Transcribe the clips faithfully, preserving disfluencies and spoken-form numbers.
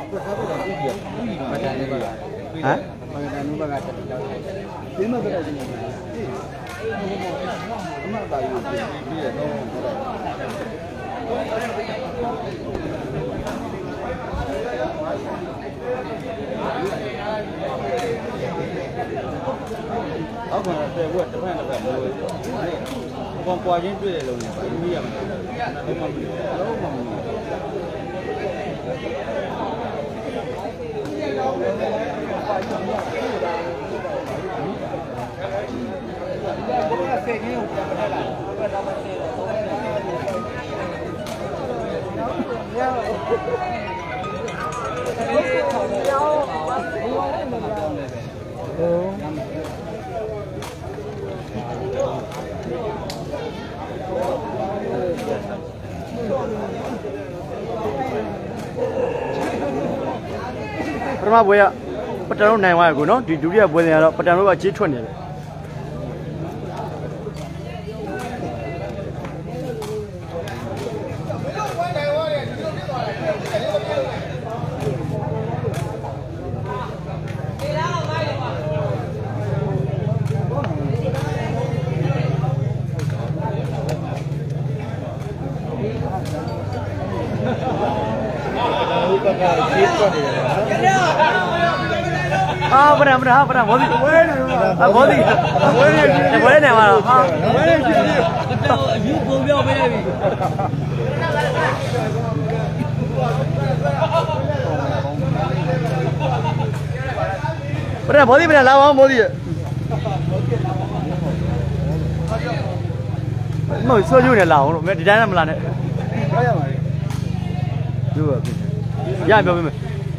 Aku nak saya buat depan depan. Perempuan je tu lalu ni. Ini yang memang memang. Oh. Pernah buaya petang naik wah aku no di dunia buaya lo petang lo aja cuan ni. Ah, pernah, pernah, pernah, boleh, ah, boleh, boleh, boleh ni mana? Ah, boleh. Kita view boleh apa ni? Pernah, boleh, pernah, lawan boleh. Mau soju ni lawan, macam di dalam mana? Dua, ya, berapa?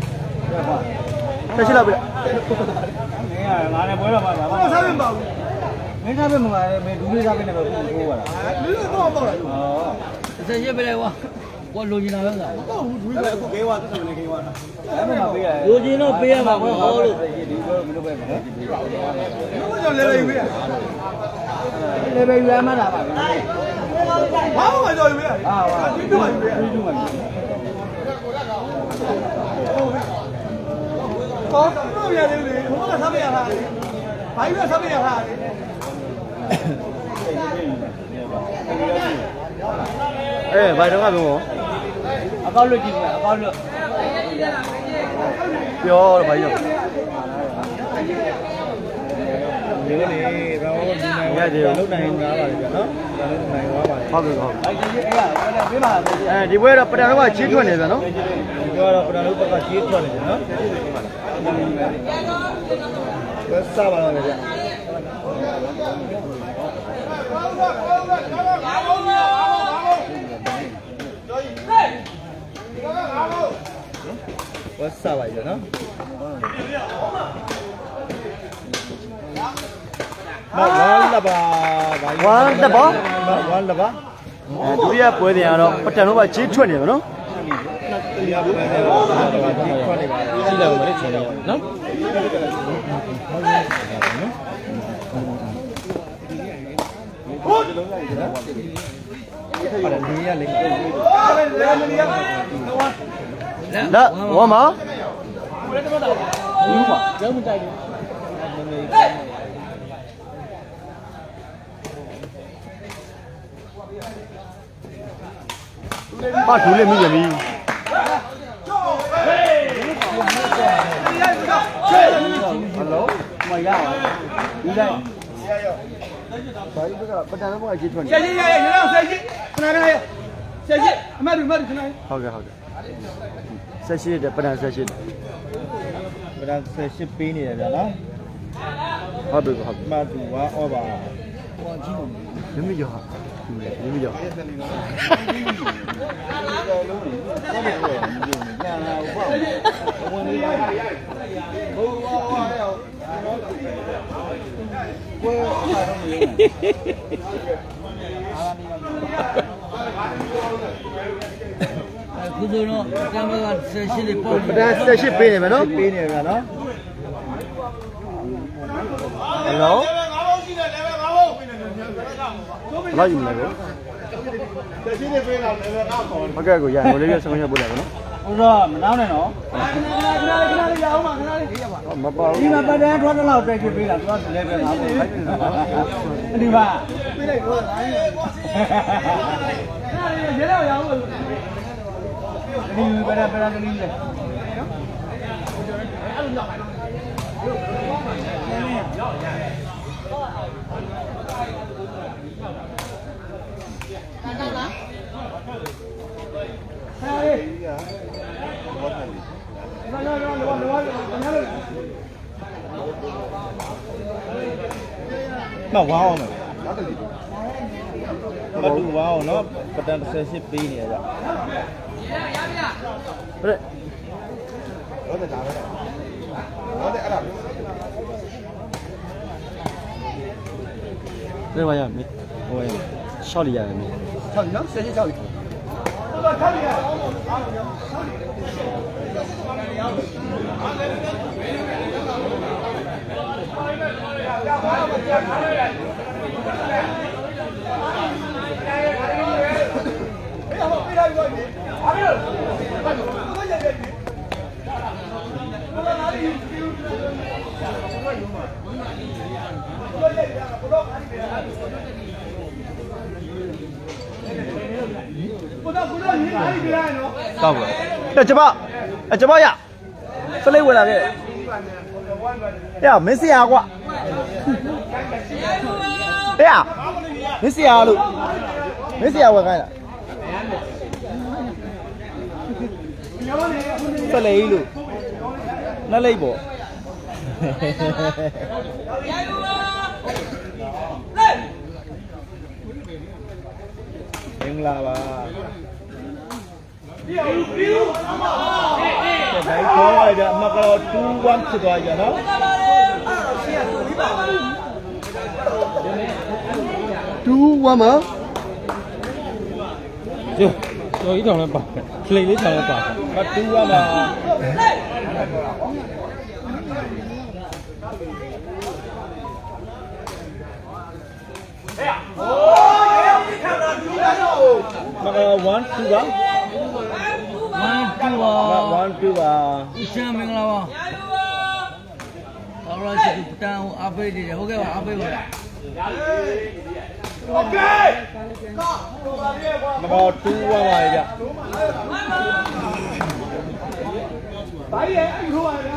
Saya silap bila. Ni ah, mana boleh mana? Mana sampai bau? Ni sampai mana? Ni dulu sampai ni bau bau lah. Dulu bau bau. Oh. Saya bila wah, wah logi nak apa? Tahu dulu aku kewa tu sampai kewa. Apa nak beli? Logi nak beli apa? Oh lu. Minum apa? Minum jauh lebih beli. Lebih beli mana apa? Mau apa jauh beli? Ah, wah. Minum apa? Minum apa? Oh, no ya ni, mana sampai ya lah? Bayu sampai ya lah? Eh, bayu apa tu? Apa lu cik? Apa lu? Yo, bayu. Ni ni, kau ni ni, lu naik berapa ni? No? Lu naik berapa? Habis habis. Eh, di bawah pada apa? Cikuan ni tu, no? Di bawah pada apa? Pada cikuan ni, no? Besar banget dia. Besar aja, no? Wal laba, wal laba, wal laba. Duriya boleh yang ada, petang apa cikuan ni, no? Sila boleh cina, no? Pada dia lagi. Dah, wama? Wama, jangan mencari. Pak dulu ni jadi. Hello, mày ra rồi. Đi đây. Đấy, bây giờ bắt đầu nó phải chỉ thuần. Xe gì đây? Thế nào xe gì? Này này. Xe gì? Mà đừng mà đừng này.ဟုတ်ကဲ့ဟုတ်ကဲ့. Xe gì để bắt đầu xe gì? Bắt đầu xe gì pin này rồi đó.ဟုတ်ပြီဟုတ်ပြီ. Mà đủ quá o bà. Nếu bây giờ nếu bây giờ. Kudu no, camera sesi di pop. Pada sesi pin ni, no? Pin ni, no? Hello? Lagi mana? Sesi ni pin lah, level apa? Pakai aku ya, boleh biar semuanya boleh, no? 不是，没拿来喏。你们把人抓着老再去背了，主要是那边拿不开，对吧？你把人把人给你的。nó wow mà nó đủ wow nó bắt đầu sẽ ship đi nè rồi đấy đây bây giờ mình ôi sao đi vậy mình sao nó sẽ sao đi sao vậy? Để cho bao, để cho bao ya? Sao lấy quên là cái? Ya, mấy xe quá. Ya, mấy xe luôn. Mấy xe quá cái này. Sao lấy luôn? Nó lấy bộ. Đừng là bà. Cái khó rồi đó, mà kalau two one itu aja, no? Two one mà? Chưa, tôi ít thằng này bảo, lấy ít thằng này bảo, mà two one mà. Mà kalau one two one? One two à, one two à. Usia mình là bao? Kalau jadi petang apa ini? Oke, apa ini? Oke. Mau two à vậy? Baik, anh thua rồi.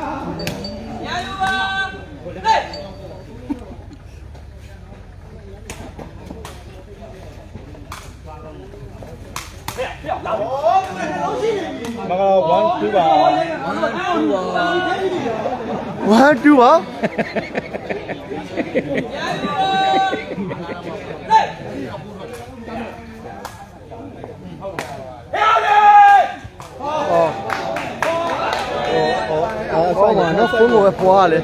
Mà kalau one two à? One two à? Có mà nó phun ngồi qua lên.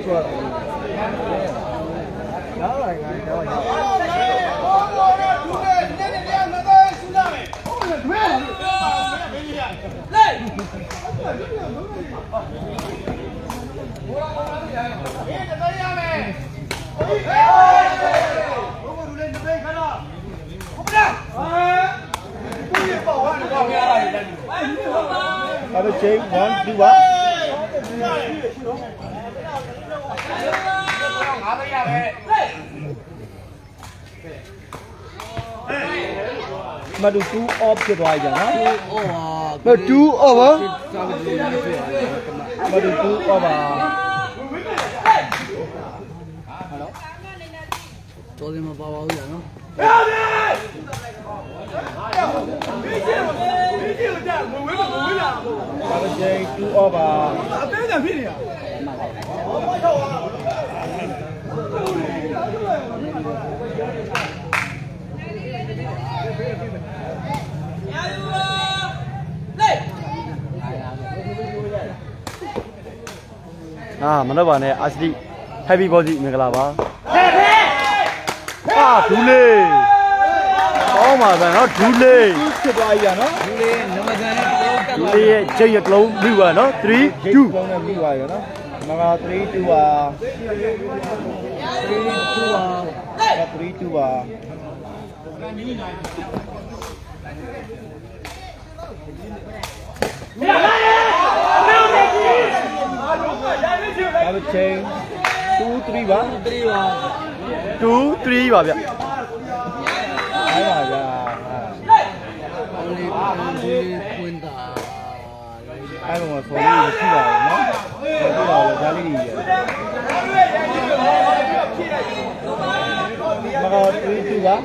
Ada cek one dua. Mà được two off cho rồi chẳng á? Mà two off á? Mà được two off à? Tôi đi mà bao bao giờ nó? Ada cek two off à? À, mà nó bảo này a xê đê heavy body mình là ba. À, đủ lê. Có mà nó đủ lê. Đủ lê chơi giật lâu đi vào nó three two. Mà three two à. Three two à. Three two à. Yeah. chain two three ပါ three ပါ two three ပါဗျအဲ့ပါဗျာလေးလေးကွင်းတာအဲ့တော့ဆော်လေးရှိပါဘူးနော်ဒီတော့ကြားလေးကြီးရမကောthree two ပါ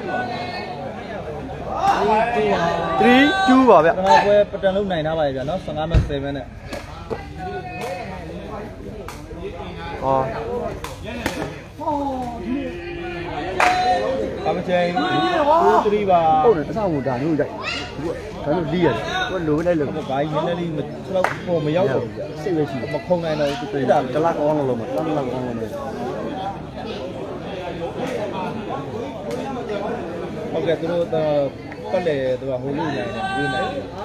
three two ပါဗျကျွန်တော်ပွဲပတန်လုံးနိုင်ထားပါရဲ့ဗျာနော်fifteenမှsevenနဲ့ဟောအမချင်းtwo three ပါဟုတ်တယ်တစားကိုဒါမျိုးရိုက်ဒီကဒါမျိုးလီးရတယ်ကိုလိုပဲလိုက်လို့ဘာကြီးနည်းနည်းလေးကျွန်တော်ပေါ်မရောက်တော့ဘူးဗျာစိတ်ပဲရှိမခုံနိုင်တော့ဘူးတွေ့တာတလောက်အောင်လို့မတလောက်အောင်လို့မဟုတ်ကဲ့သူတို့ပတ်လေသူကဟိုလူနိုင်တယ်ဒီနိုင်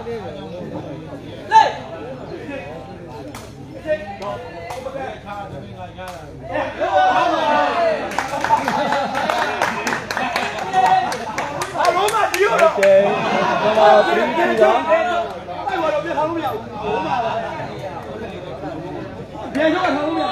အလုံးမဒီရောကဲကျွန်တော်three two ပါအဲ့ဘာလို့ပြထားလို့မရဘူးဘိုးမှာပါပြန်ရောထားလို့မရ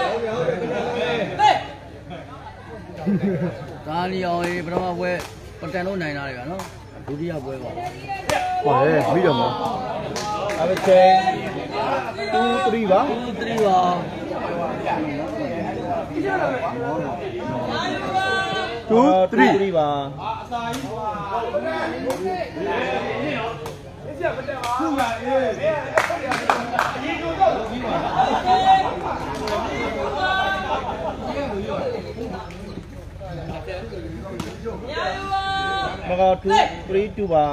ဒါလီအောင်ရေပထမပွဲပတန်လို့နိုင်တာလေဗျာနော်ဒုတိယပွဲပါဟောလေပြီးတော့မအဲ့ဒါချင်းtwo three ပါ two three ပါ two three ပါမကောtwo three two ပါ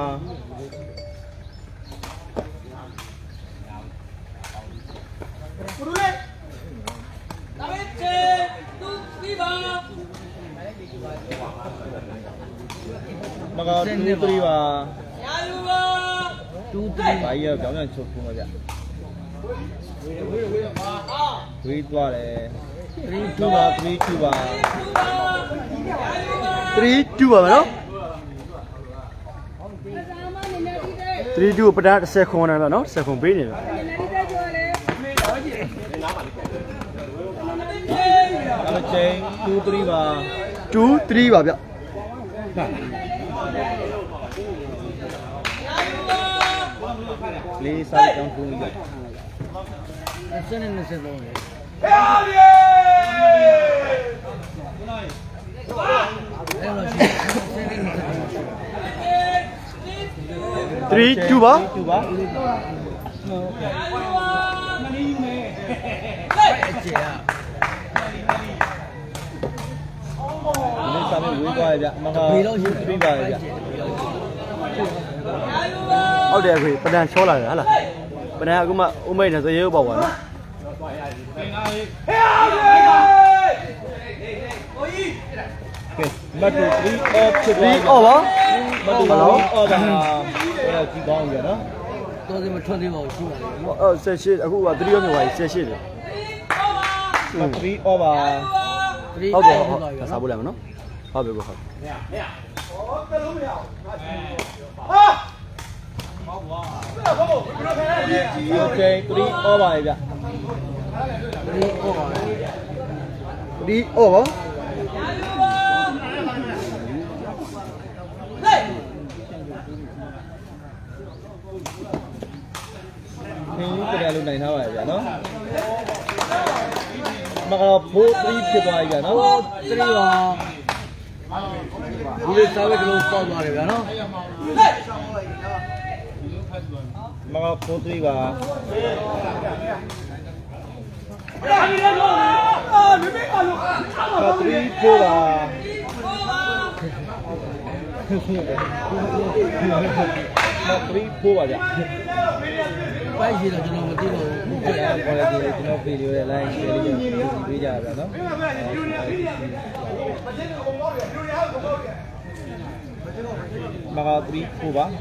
မကောtwo three ပါ two three ဘာကြီးကကြောင်းကြောင်းချုပ်ဖို့မဗျဝေးသွားတယ်three two ပါthree two ပါ three two ပါမယ်နော်three two ပဒတ်tenခွန်တယ်နော်tenခွန်ပေးနေတယ်အချင်းtwo three ပါ two three ပါဗျလေးစားကြောင်းပုံကြီး 20နဲ့23လေ three two ပါ two ပါအကျေอ่ะလေးစားမျိုးဝေးသွားရဗျမကောဘေးတော့ရေးပြီးပါရဲ့ဗျဟုတ်တယ်ခွေပဒံချောလာတယ်ဟာလားပဒံအခုမှဥမိတ်နဲ့ဇရေဥပေါ့ကွာနော်ကဲမတ်တူthree off ဖြစ်သွား three off ပါမတ်တူthree off ပါအဲ့တော့ကြည့်ကောင်းပြီနော်တော်စင်မထွက်သေးပါဘူးရှိပါလေဟုတ်အဲ့eighteenအခုကthreeရောမြေပါeighteenတယ် three off ပါဟုတ်တယ်ဟုတ်တယ်စားဖို့လိုက်မနော်ဟုတ်ပြီကိုဟုတ်โอเคthree off ပါရဲ့ဗျ three off ပါ three off ပါနင်းကြတယ်လို့နိုင်ထားပါရဲ့ဗျနော်မကောfour threeဖြစ်သွားပြီဗျနော် four three ပါဒီလိုစားပဲကလေးပေါက်သွားတယ်ဗျာနော်မကောfour threeပါthree fourပါthree fourပါဗျပိုက်ရှိတော့ကျွန်တော်မသိတော့ဘူး။အဲ့ဒါပေါ်လေကျွန်တော်ဗီဒီယိုရဲ့ line share လေးကိုပေးကြရပါတော့။မကthree fourပါ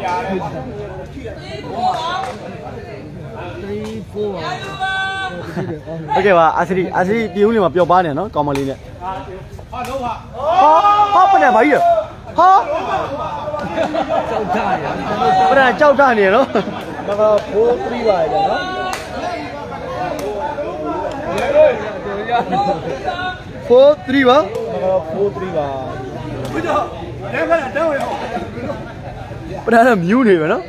three fourပါโอเคပါအာစီအာစီပြင်းဦးလေးမှာပျော်ပါနေနော်ကောင်မလေးနဲ့ဟာလုံးပါဟာဟာပနဲ့ဘာကြီးဟာကြောက်တာရပနဲ့ကြောက်တာနေနော်မကfour threeပါကြနော် four three ပါ four three ပါဘုရားလဲခဏတန်းဝင်အောင်ပထမမြူးနေပဲနော်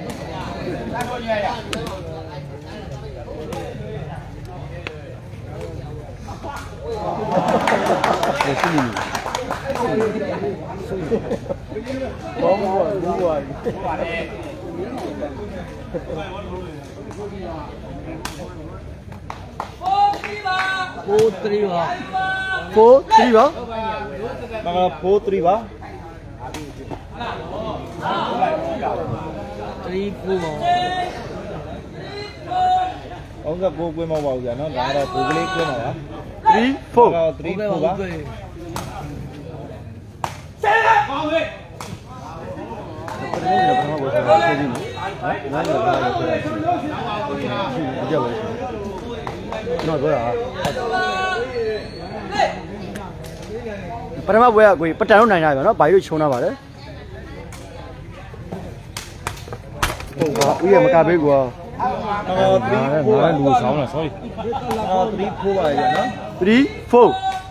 ရှိနေဘောဘောဘူးပါပါတယ် four three ပါ four three ပါမင်္ဂလာ four three ပါ three four ပါအောင်ကကိုကွင်းမပါဘူးကြာနော်ဒါကတော့ကိုကလေးကွင်းပါပါ three four three four ပါဆဲလာကောင်းလေပထမကပထမကိုဆက်ဆက်ကြည့်နော်နားရပါလားကြောက်ပါနော်ပြောတာပထမပွဲကကိုပတန်တော့နိုင်တာပဲနော်ဘာလို့ချုံတာပါလဲဟုတ်ပါဦးရမကပေးကွာအော်three four ပါလူဆောင်လား sorry အော်three four ပါရနော် three four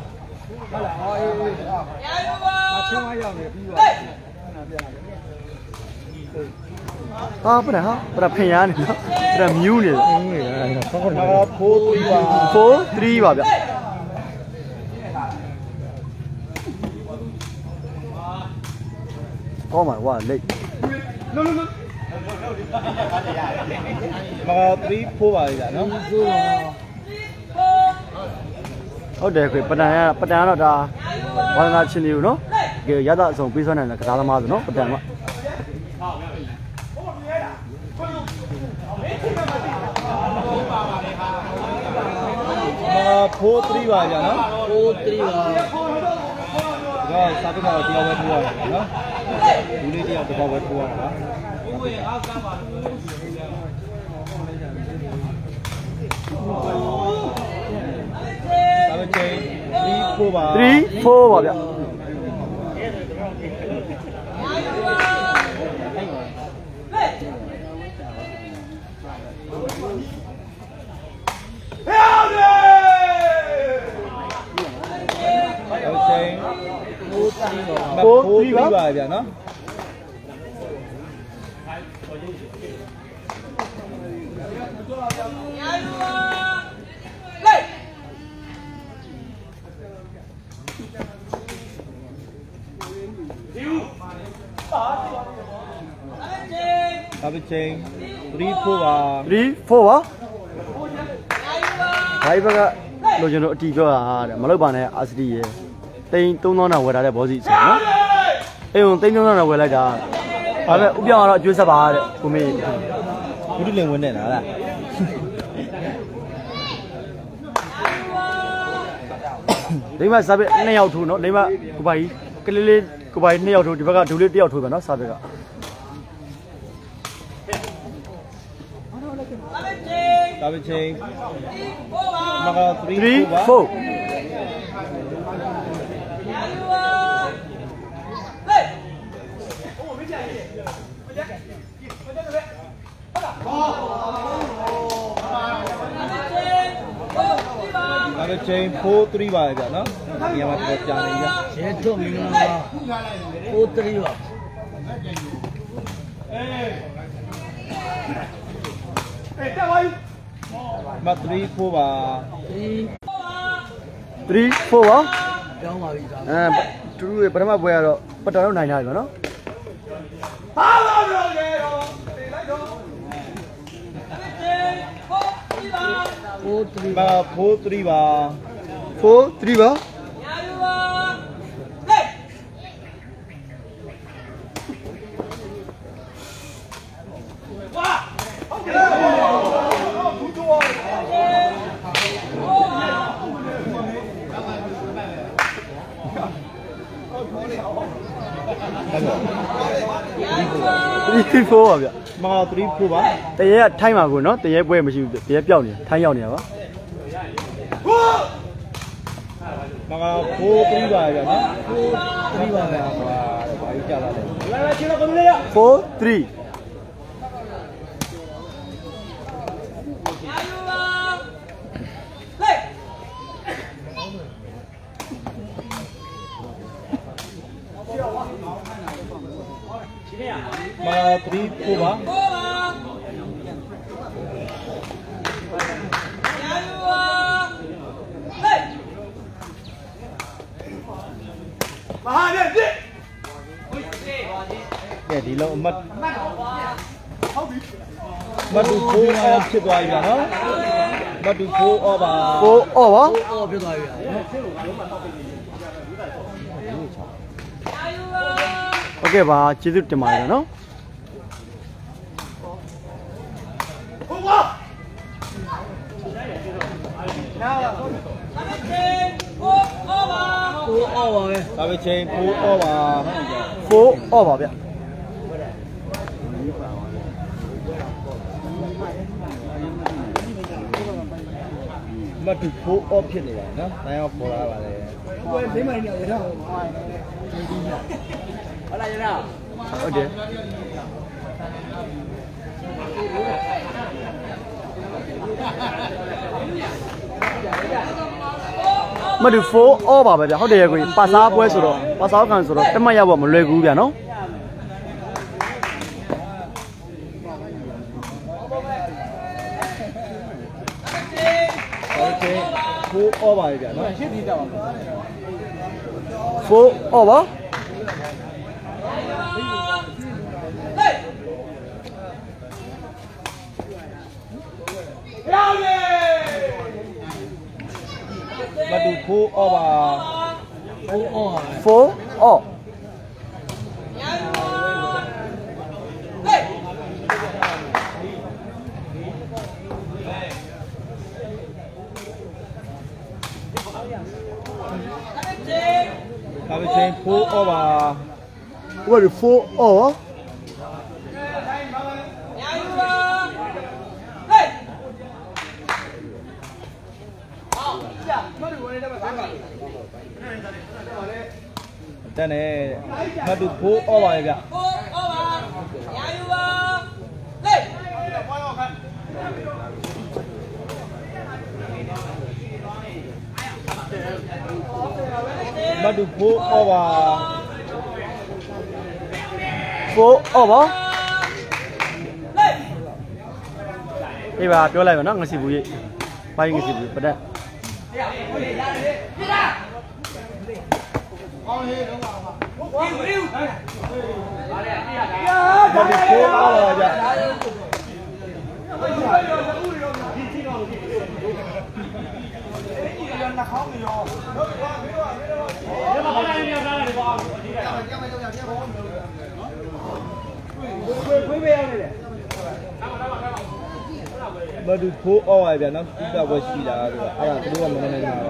ဟာပရဟာပရဖင်ရနေနော်ပရမြူးနေတယ်အော် four three ပါ four three ပါဗျကောင်းပါကွာလက်လုံးလုံးမကthree four ပါကြာနော်ဟုတ်တယ်ခွေပတန်ရပတန်ကတော့ဒါဝါသနာချင်းလေးကိုနော်တကယ်ရသအစုံပေးစွမ်းနိုင်တဲ့ကစားသမားဆိုနော်ပတန်ကမက four three ပါကြာနော် four three ပါဒါစာပကတော့တရားပဲထိုးရတာနော်ဒီလေးတရားတော့ပဲထိုးရတာဦးဝေအားကပါလို့ဒါပဲချင်းthree four ပါ three four ပါဗျ four three ပါဗျာနော်ဒါပဲချင်းthree four ပါ three four ပါဘိုင်ဘကလိုချင်လို့အတီပြောတာတဲ့မလုပ်ပါနဲ့အာစတီရဲ့တိန်သုံးသောင်းတောင်ဝယ်ထားတဲ့ဘောစီဆိုနော်အေးုံတိန်သုံးသောင်းတောင်ဝယ်လိုက်တာဒါပေမဲ့ဥပြောင်းကတော့အကျွေးဆက်ပါတဲ့ကိုမေးဘုဒ္ဓလင်ဝင်နေတာလားဒီမှာစာပေနှစ်ယောက်ထိုးနော်ဒီမှာကိုပါကြီးကလေးလေးကိုပါကြီးနှစ်ယောက်ထိုးဒီဘက်ကဒူလေးတစ်ယောက်ထိုးပဲနော်စာပေကဒါပဲချင်းမက three four ဒါပဲချင်းfour three ပါကြာနော်ဒီမှာတော့ကြာနေကြရဲထုတ်မင်္ဂလာပါfour three ပါအေးတက်ပါမthree four ပါ three four ပါပြောင်းပါပြီဒါအဲတူတူပထမပွဲကတော့ပတော်တော့နိုင်တာပြီနော်ဟာပါပြောရေတော့တင်လိုက်တော့ four three ပါ four three ပါ four three ပါညာယူပါဟေးဝါဟုတ်ကဲ့ဘူးတော့ three four ပါဗျမကthree four ပါတရေကထိုင်းပါကိုနော်တရေပွဲမရှိဘူးတရေပျောက်နေထိုင်းရောက်နေတာပါမကfour three ပါဗျနော် four three ပါဗျာဟာဘာကြီးကြာလာလဲလာလာချင်းတော့ကုန်လေရ four three ပြီးပို့ပါမဟာနဲ့ပြည့်ကဲဒီလုံးအမတ်ဟုတ်ပြီမတ်တူဖိုးအော်ဖြစ်သွားပြီဗျာနော်မတ်တူဖိုးအော်ပါဖိုးအော်ပါအော်ဖြစ်သွားပြီဗျာโอเคပါကျေးဇူးတင်ပါတယ်နော်ဟုတ်ပါနားပါဖိုးအော်ပါဖိုးအော်ပါပဲဒါပဲချင်းဖိုးအော်ပါဖိုးအော်ပါဗျမတူဖိုးအော်ဖြစ်နေပါနော်နိုင်အောင်ပေါ်လာပါလေဘယ်လေးမိုင်နေရတော့ဟုတ်လားကျတော့ဟုတ်တယ်မတူဖိုးအော်ပါပဲဗျဟုတ်တယ်ကိုပါစားပွဲဆိုတော့ပါစားခံဆိုတော့တမတ်ရဖို့မလွယ်ဘူးဗျနော်ဖိုးအော်ပါလေဗျနော်ရှင်းပြီးတော့ပါဖိုးအော်ပါမတူဖိုးအော်ပါဖိုးအော်ဖိုးအော်ဒါပဲချင်းဖိုးအော်ပါဝယ်ဖိုးအော်တန်းနေမတူဖိုးအော်ပါလေဗျဖိုးအော်ပါညာယူပါဟေးမတူဖိုးအော်ပါဖိုးအော်ပါဒီပါပြောလိုက်ပါနော်ငစီဘူးကြီးပိုင်းငစီဘူးပတ်သက်မတူဖိုးအော်ပါဗျမတူဖိုးအော်ပါဗျနော်ဒီကဘွယ်ရှိတာဆိုတော့အဲ့ဒါသူတို့ကမနေနိုင်ပါ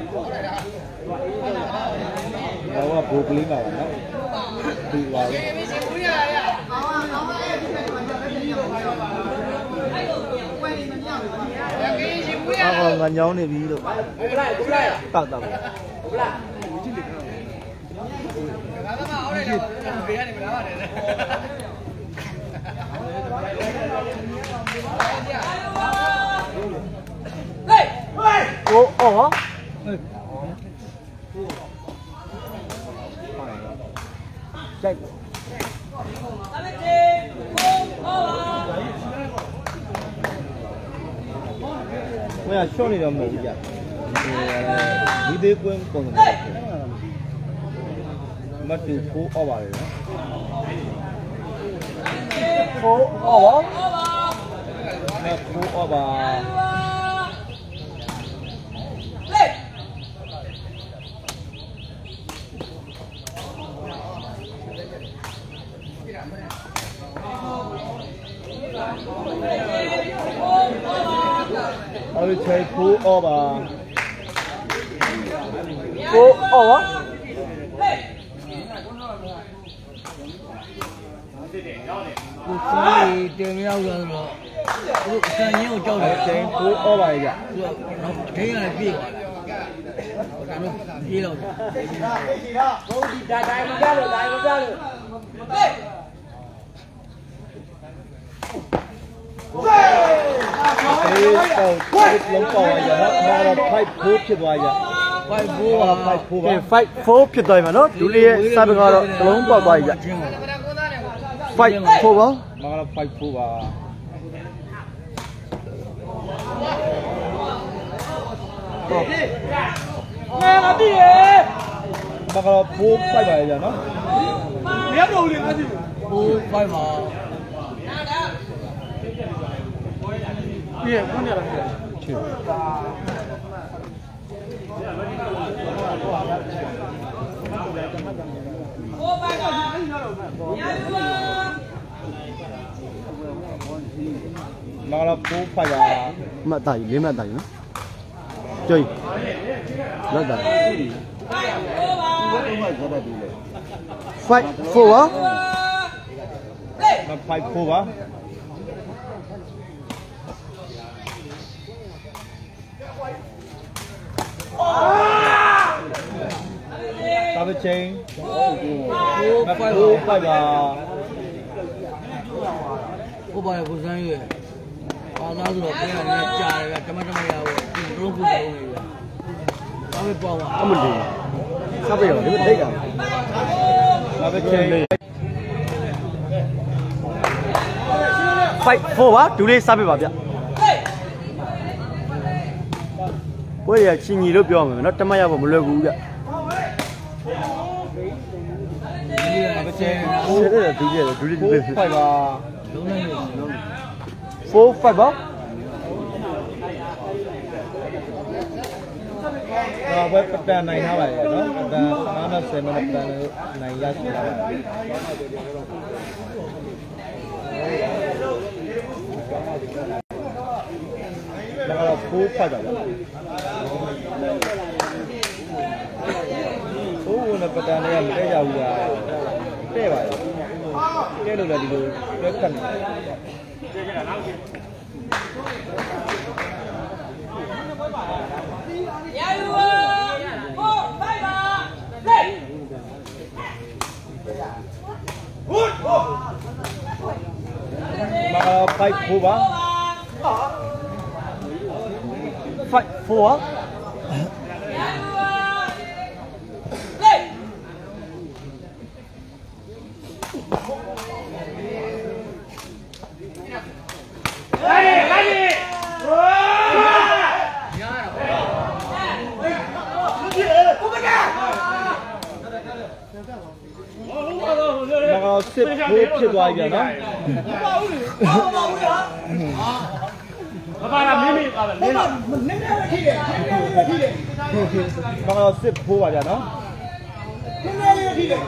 ဘူးတော့ဘူကလေးပါနော်ဒီပါလေအော်ငါညောင်းနေပြီလို့ဟုတ်လားဟုတ်လားတောက်တောက်ဟုတ်လားကြည့်လေငါကမှအော်ရတယ်ဘေးကနေမလာပါနဲ့ဖိုးအော်ပါကြိုက်အမေတေဖိုးအော်ပါဘယ်ရှော့နေတော့မဟုတ်ဘူးကြဒီသေးကွင်းပုံစံမတူဖိုးအော်ပါလေနော်ဖိုးအော်ပါမဖိုးအော်ပါအဲ့ဒီချိန်ဖိုးအော်ပါဖိုးအော်ပါကိုစီတင်ရောက်လာတော့သူအစံရင်းကိုကြောက်တယ်ချိန်ဖိုးအော်ပါလေကြသူကဒိန်းရတယ်ပြေးသွားတယ်ဒါတော့ပြေးတော့တယ်ဘုံဒီဒါတိုင်းမကြလို့ဒါတိုင်းမကြလို့ဟေးအေးတော့လုံးပေါရရနော်တော့ဖိုက်ဖိုးဖြစ်သွားရဖိုက်ဖိုးပါဖိုက်ဖိုးပါဖိုက်ဖိုးဖြစ်သွားပြီနော်ဒူလေးရဲ့စာပကတော့တလုံးပေါက်သွားပြီဗျဖိုက်ဖိုးပါမကတော့five fourပါဟုတ်ငါမသိရဲ့မကတော့four fiveပါလေကြာနော်မရတော့ဘူးလေငါသိ four five ပါပြည့်ခွန်းရလားချစ်မကတော့four fiveပါမှတ်သားကြီးလေးမှတ်သားကြီးနော်ကြော်ကြီးလောက်တာfive four ပါ five fourပါတာဘချင်းfour fiveပါဟုတ်ပါရဲ့ကိုစမ်းရွယ်အာသားဆိုတော့ပြန်ရနေကြာတယ်ဗျတမတမရဘူးလုံးခုလုံးနေဗျဒါပဲပေါ့ပါအမလေးစားပြရောဒီထိတ်တာတာဘချင်း five four ပါဒူလေးစားပြပါဗျပွဲရချင်းကြီးလို့ပြောမှာနော်တမတ်ရဖို့မလွယ်ဘူးဗျတာဘချင်းဆက်ရဒူလေးဒူလေးဒူလေး fiveပါလုံးနေလုံး four five ပါအာဘယ်ပတန်နိုင်ထားပါရဲ့နော်ပတန်နန်းဆယ်မိနစ်ပတန်နိုင်ရရှိတာပါဒါကတော့four fiveပါဘိုးဝင်ပတန်တွေကမတဲကြဘူးလားတဲ့ပါရဲ့တဲ့လို့လည်းဒီလိုတွဲခတ်နေတယ်ရာယူဝfour fiveပါလေဟုတ်မကfive fourပါ five four ရာယူဝလေမကစစ်ဖိုးဖြစ်သွားပြီဗျာနော်မပါလားမင်းမပါလားမင်းနည်းနည်းထိတယ်နည်းနည်းထိတယ်မကစစ်ဖိုးပါဗျာနော်နည်းနည်းထိတယ်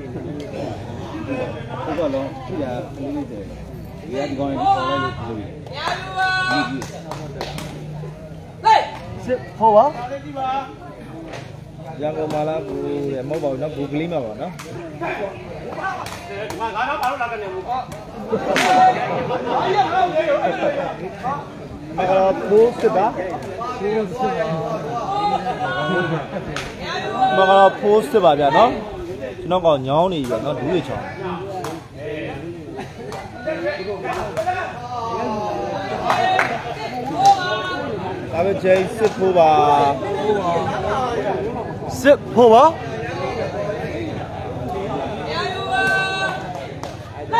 ဘုရားလုံးထိတာလေးလေးတယ်ဒီကဒီကောင်ကြီးပေါ်လိုက်လို့ဒီလိုရာယူဝလေ six four ပါရန်ကုန်မှာလားကိုရမဟုတ်ပါဘူးနော်ကိုကလေးမှာပါနော်ငါငါတော့ဘာလို့လာကနေဘူးပေါ့မကတော့ပိုးစစ်ပါမကတော့ပိုးစစ်ပါဗျာနော်ကျွန်တော်ကညောင်းနေပြီနော်ဒူးရချောင်းဒါပဲကျိန်းစစ်ဖို့ပါ six four ပါရာယူဝလေ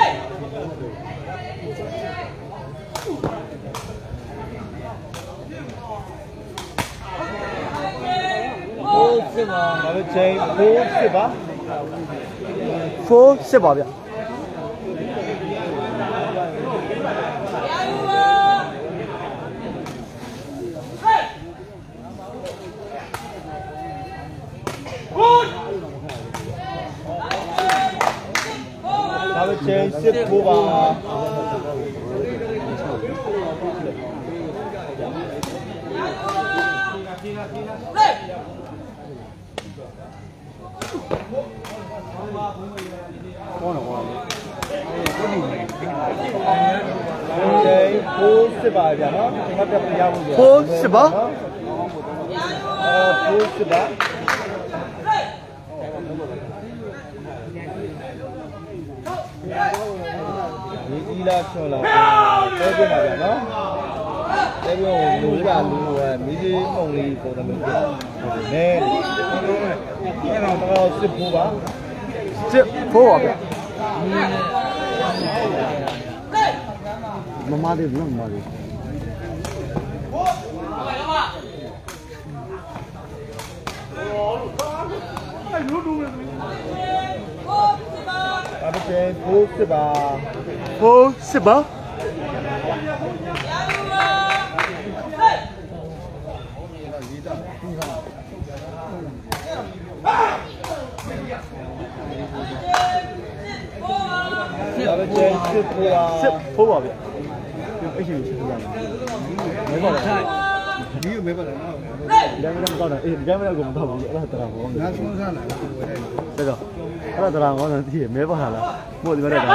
four six ပါဒါပဲကျိန်းfourစစ်ပါ four six ပါဗျရာယူဝဒါပဲကျိန်းစစ်ဖို့ပါလေကောင်းတော့ကောင်းကျိန်းfourစစ်ပါဗျာနော်ကျွန်တော်တက်ပြရဖို့ four six ပါအဲfourစစ်ပါဒီကြီးလားချော်လားတဲပြပါဗျာနော်တဲပြကိုလူရလူကမီးကြီးမှုံလေးပုံစံမျိုးပြဟုတ်တယ်နဲအဲ့တော့စစ်ဖို့ပါ six four ပါဗျမမသေးဘူးမမသေးဘာပဲဖိုးစစ်ပါဖိုးစစ်ပါဘာပဲစစ်ဖိုးပါစစ်ဖိုးပါဗျအဲ့ရှိစစ်ဖိုးပါမဲပါလားဒီမဲပါလားဒီမဲတော့တော့အေးဒီမဲတော့ကတော့ဘူးအဲ့ဒါတရာဘောငါဆုံးစားလာတယ်တော့အဲ့ဒါတရာဘောတော့ဒီမဲပါလားမို့ဒီမဲတော့ဘာ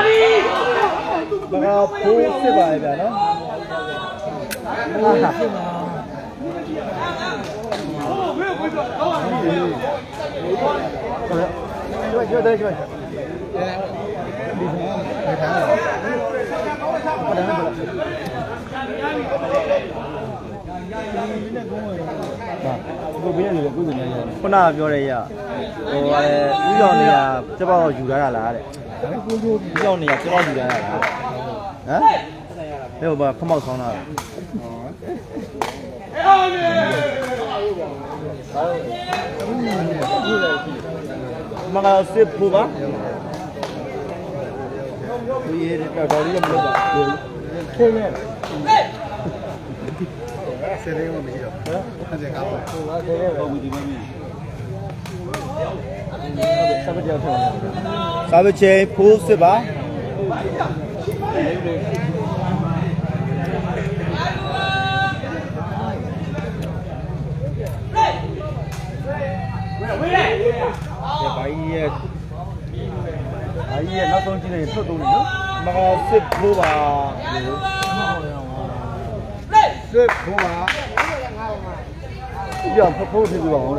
ဖိုးစစ်ပါဗျာနော်ဟာစစ်ပါကျွတ်ကျွတ်တယ်ကျွတ်ဒီမှာထားတယ်ဘာလဲဘာလဲကိုဘင်းနေလေကိုယ်နေရတယ်ခုနကပြောတဲ့ရဟိုအဲဥကြောင်နေရကျပောက်ယူထားတာလားတဲ့ကိုကိုဥကြောင်နေရကျပောက်ယူထားတာလားဟမ်ဟဲ့ဘာခမောက်ဆောင်းတာမကစစ်ဖို့ပါဒီရတော့တော်ရမလို့ပါခင်းနေဆယ်လေးမမရှိတော့ဟုတ်တယ်ကောင်းပါဟိုကဆယ်လေးပေါ့ဒီမှာမြင်စာပကြောက်ထောင်းစာပချေဖိုးစစ်ပါဝေးလေဘာကြီးရဲ့ဘာကြီးရဲ့နောက်ဆုံးကြည့်နေထုတ်သုံးနေနော်မကစစ်ဖိုးပါစစ်ဖိုးပါပြဖဖိုးထည့်ပြပါအောင်လေ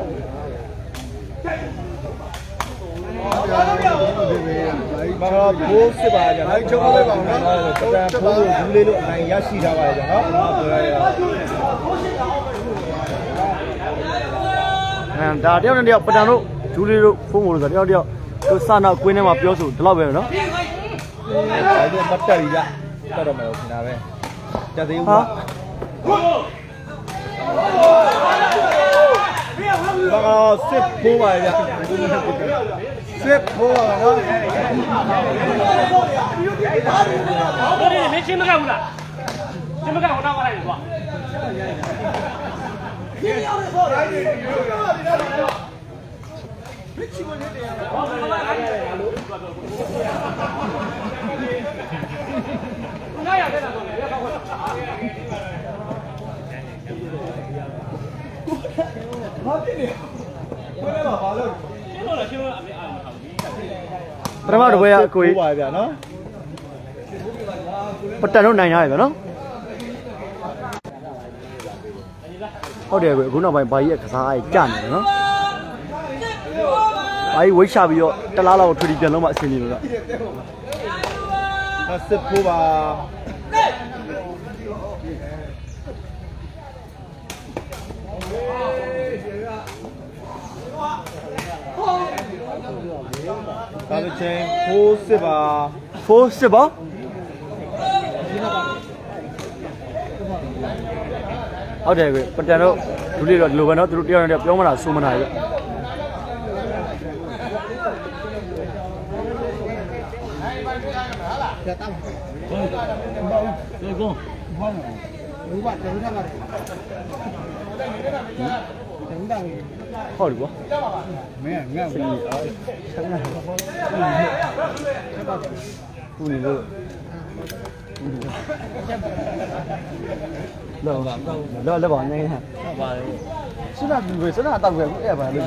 မကဖိုးစစ်ပါကြနော်ချုပ်ပေးပါအောင်နော်တန်ဖိုးကိုဘူးလေးလို့အနိုင်ရရှိထားပါကြနော်ပြောရရအဲဒါတယောက်နဲ့တယောက်ပတန်တို့ဂျူလီတို့ဖုန်းမို့လို့ဆိုတယောက်တယောက်သူစနောက်ကွင်းထဲမှာပြောဆိုဒီလောက်ပဲနော်အဲဒီမတက်ပြီကြတက်တော့မယ်လို့ခင်ဗျာပဲတက်သေးဘူးဘာကစစ်ဖိုးပါဗျစစ်ဖိုးပါနော်တို့ဒီမင်းချင်းမကဘူးလားချင်းမကဟိုတော့ပါလိုက်ကွာဒီရောက်နေတော့တိုင်းနေရောဘစ်ချီမနေတယ်ဟောမလာရတယ်လို့နားရတယ်တော့လေကောက်ခွက်ဘာဖြစ်နေဘယ်မှာဘာလို့ရှင်းလို့လားရှင်းလို့အမေအားမထားဘူးပထမတစ်ပွဲကအကိုကြီးပါဗျာနော်ပတန်တို့နိုင်ရတယ်ဗျာနော်ဟုတ်တယ်ကွအခုနောက်ပိုင်းဘာကြီးကစားအားကြနေတယ်နော်ဘာကြီးဝိတ်ချပြီးတော့တလားလောက်ထွေးပြန်လုံးမှအဆင်ပြေလို့လားစစ်ဖိုးပါဘာလို့ချင်းဖိုးစစ်ပါဖိုးစစ်ပါဟုတ်တယ်ကွပတန်တို့ဒူလေးတော့ဒီလိုပဲနော်သူတို့တယောက်နဲ့တယောက်ပြောမလားဆိုမလားရဲ့对公，好嘛，五百九十八。等等。 好的不？ 没有，没有。 生意啊，生意。不能够。老老老王那个。 哇。 是那不会，是那大鬼不爱玩的。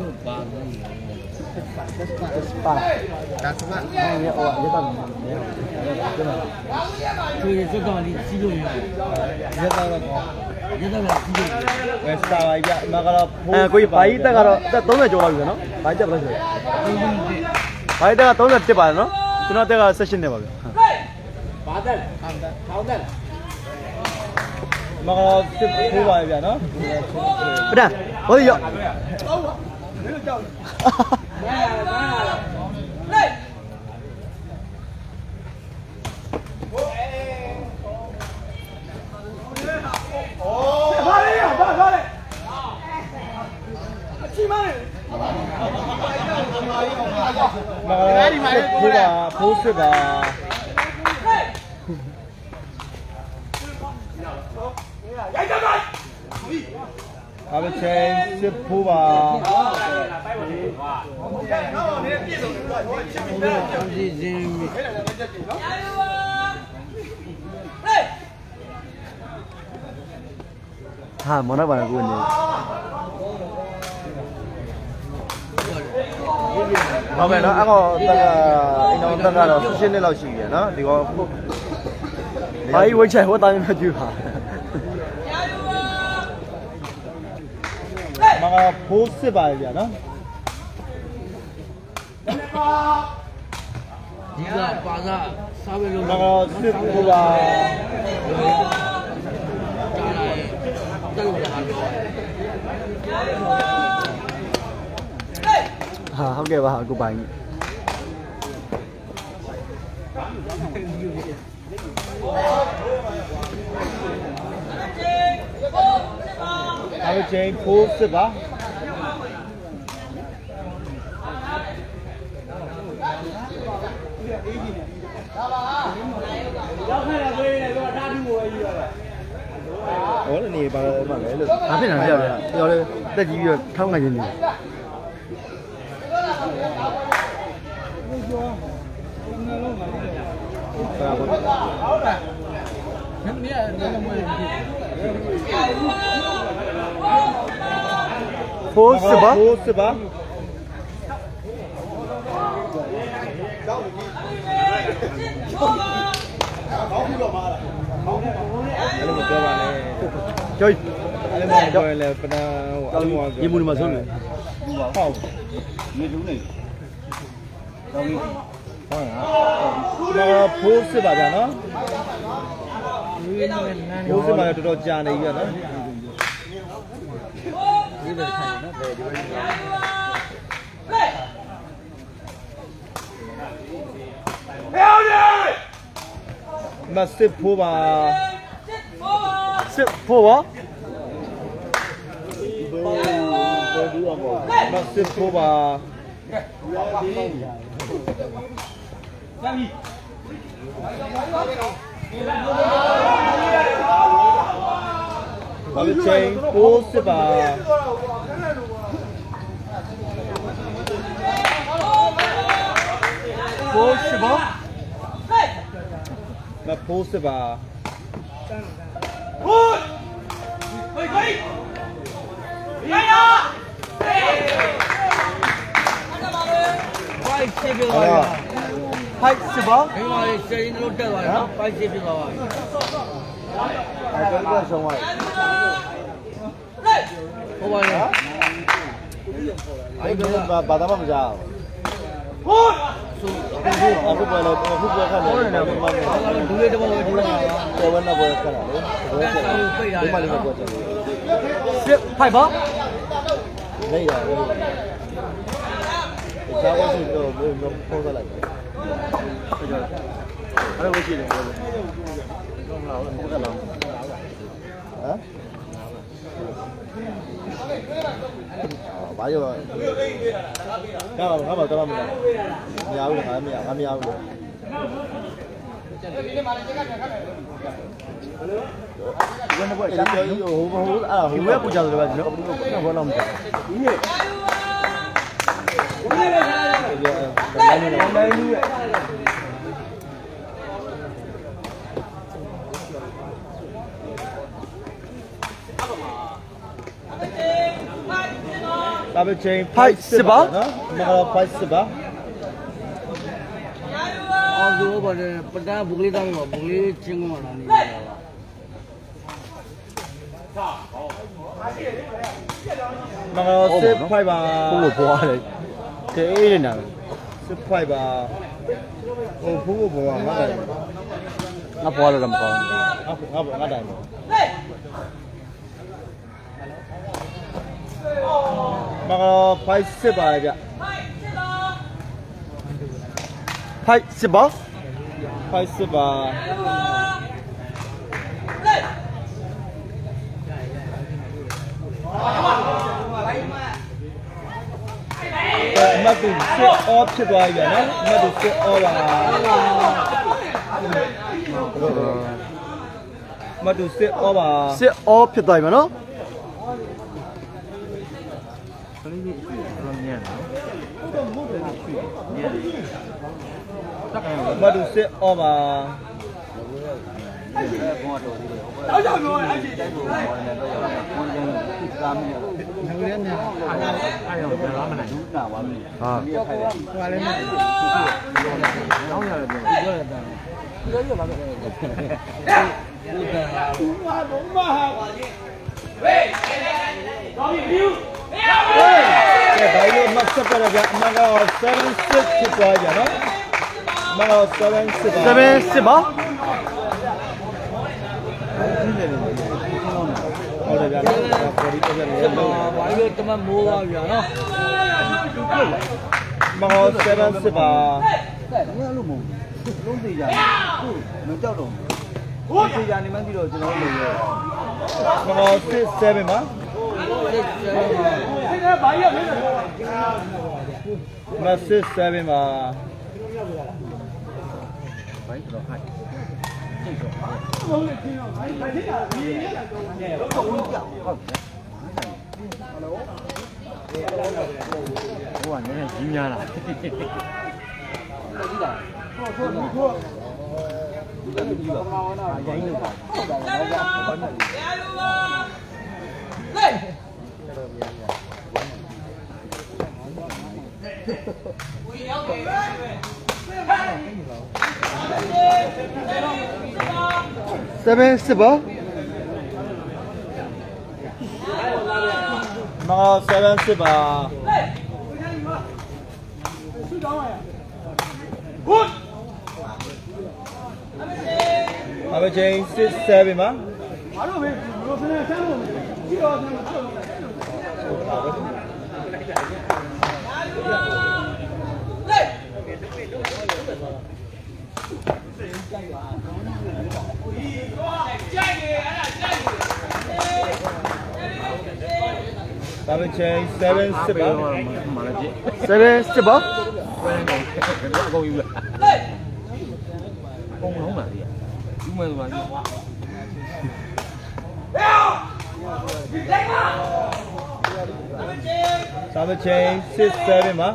八，八十万，哎呀，哇，这大没有，真的。 所以这道理记住没有？这道理高，这道理记住。 喂，啥玩意儿？那个哎，可以，八一那个那都在交了个喏，八一这不是？八一那个都在这把喏，就那这个是新的吧？ 八单，好的，好的。 那个这不玩意儿喏？ 不然，我得要。哈哈。 不吧，不是吧？他们先是扑吧。哈，没那玩意儿呢。ဟုတ်ကဲ့နော်အခုတက်ကအိမ်တော်တက်ကတော့ရှင်းနှစ်လောက်ရှိပြီနော်ဒီကောဘာကြီးဝိတ်ချက်ဟောတိုင်းမကြည့်ပါမကဖိုးစစ်ပါလေဗျာနော်ဒီကပါစားစားပဲလို့မကစစ်ဖိုးပါတက်လို့လာတော့ဟာဟုတ်ကဲ့ပါအခုပိုင်းအဲ့ချိန်ဖိုးစစ်ပါရောက်ခဲ့ရပေးနေတော့တာတူကိုပဲကြီးရတယ်ဟောလည်းနေပါတော့မှလည်းလို့ဘာဖြစ်နေတာပြောလဲပြောလဲတက်ကြီးပြီးတော့ထောင်းလိုက်နေတယ်ဖိုးစပါဖိုးစပါအဲ့လိုမပြောပါနဲ့ကျော်အဲ့လိုမပြောရင်လည်းပနာဟိုအဲ့လိုမျိုးရေမူဒီမှာဆုံးတယ်ဟုတ်ရေတူးနေတော့ဒီဟုတ်လားဖိုးစစ်ပါဗျာနော်ဖိုးစစ်ပါတော့တော်တော်ကြာနေပြီဗျာနော်ဒီလိုထိုင်နော်ဘယ်ဒီလိုမစစ်ဖိုးပါစစ်ဖိုးပါမစစ်ဖိုးပါဘာလို့ချိန်ဖိုးစစ်ပါဖိုးစစ်ပါမဖိုးစစ်ပါဟိုးဟိုးဟိုးရရဖိုက်စစ်ပြသွားတာဖိုက်စစ်ပါဒီမှာစေရင်လို့တက်သွားတယ်နော်ဖိုက်စစ်ပြသွားပါအဲ့ဒါကဆုံးသွားဟိုပါလေအဲ့ဒါဘာသာမှမကြားဘူးဟိုးအခုပေါ်လာအခုပေါ်ခါနေတယ်ဘာလို့ဒူလေးတဘောပဲဒီမှာပေါ်ဝနာပေါ်ခါလာလေဒီမှာလေးပေါ်ချင်စစ်ဖိုက်ပါလေးရတယ်ဇာဝစီတော့ဘယ်လိုပေါ်လာလဲအဲ့ဒါဝရှိတယ်ဘယ်လိုတော့လာတော့ပေါ်လာဟမ်ဘာရောကားဘာမှတော့မရမရဘူးငါမရငါမရဘူးလို့ဒီနေ့ဘောချမ်းပြောဟိုဟိုအဲ့ဟိုဘက်ပူကြတယ်ဗျာကျွန်တော်ဘောလုံးမကြဘူးဒီနေ့ဒီနေ့လည်းလည်းလည်းဒါပဲချင်းဖိုက်စစ်ပါနော်မကဖိုက်စစ်ပါအော်ဒီဘောတယ်ပဒါဘူလေးတောင်းတော့ဘူလေးချင်းကောလာနေမကစစ်ဖိုက်ပါဘိုးဘွားလေတေးနေတာစစ်ဖိုက်ပါဟိုဘိုးဘွားငါတယ်ငါဘွားလို့တော့မကောင်းဘူးငါငါတိုင်မကဖိုက်စစ်ပါဗျဖိုက်စစ်ပါဖိုက်စစ်ပါတူစစ်အော့ဖြစ်သွားပြီဗျာနော်မတ်တူစစ်အော့ပါမတ်တူစစ်အော့ပါစစ်အော့ဖြစ်သွားပြီနော်မတ်တူစစ်အော့ပါတောက်ကြောင်ပြောအဲ့ဒီတိုင်းကိုပေါ်နေတော့ဘုံကျန်စားမိတော့ငွေရများအားရအောင်ပြန်လာမနိုင်ဘူးနာပါမလို့ဟာဟိုလည်းမတောင်းရတယ်ပြောပြောရတယ်ပြောရပါတော့ဟဲ့သူကဘုံမဟာပါချင်းဝေးတော်ပြီဗျူဟဲ့ကဲဘာလို့မဆက်ပြရကြအမှန်ကတော့seven sixဖြစ်သွားကြနော်အမှန်ကတော့seven six seven sixပါဟုတ်တယ်ဗျာပေါ်ဒီတက်ရတယ်ဘာလို့တမမိုးပါဗျာနော်မောseven sixပါတဲ့ငါလို့မဟုတ်လုံးသေးကြမကြောက်တော့ဘူးသေးကြနေမှန်းပြီးတော့ကျွန်တော်လုပ်ရဲမောsix sevenပါဒီကဘာရလဲမsix sevenပါဘိုင်းတော့ဟိုက်ဟိုကလည်းကြီးများလားseven sixပါမော seven sixပါအဘချင်းsix sevenပါဘာလို့ပဲဘယ်လိုဆန်းဆန်းလို့ဒီတော့ဆန်းလို့ဒါပဲချင်းseven sixပါမှန်လားကြည့်seven sixပါဘယ်ကောင်ဘယ်ကောင်ယူလဲပုံလုံးပါလေယူမယ်ဆိုတာယူဒါပဲချင်းsix sevenပါ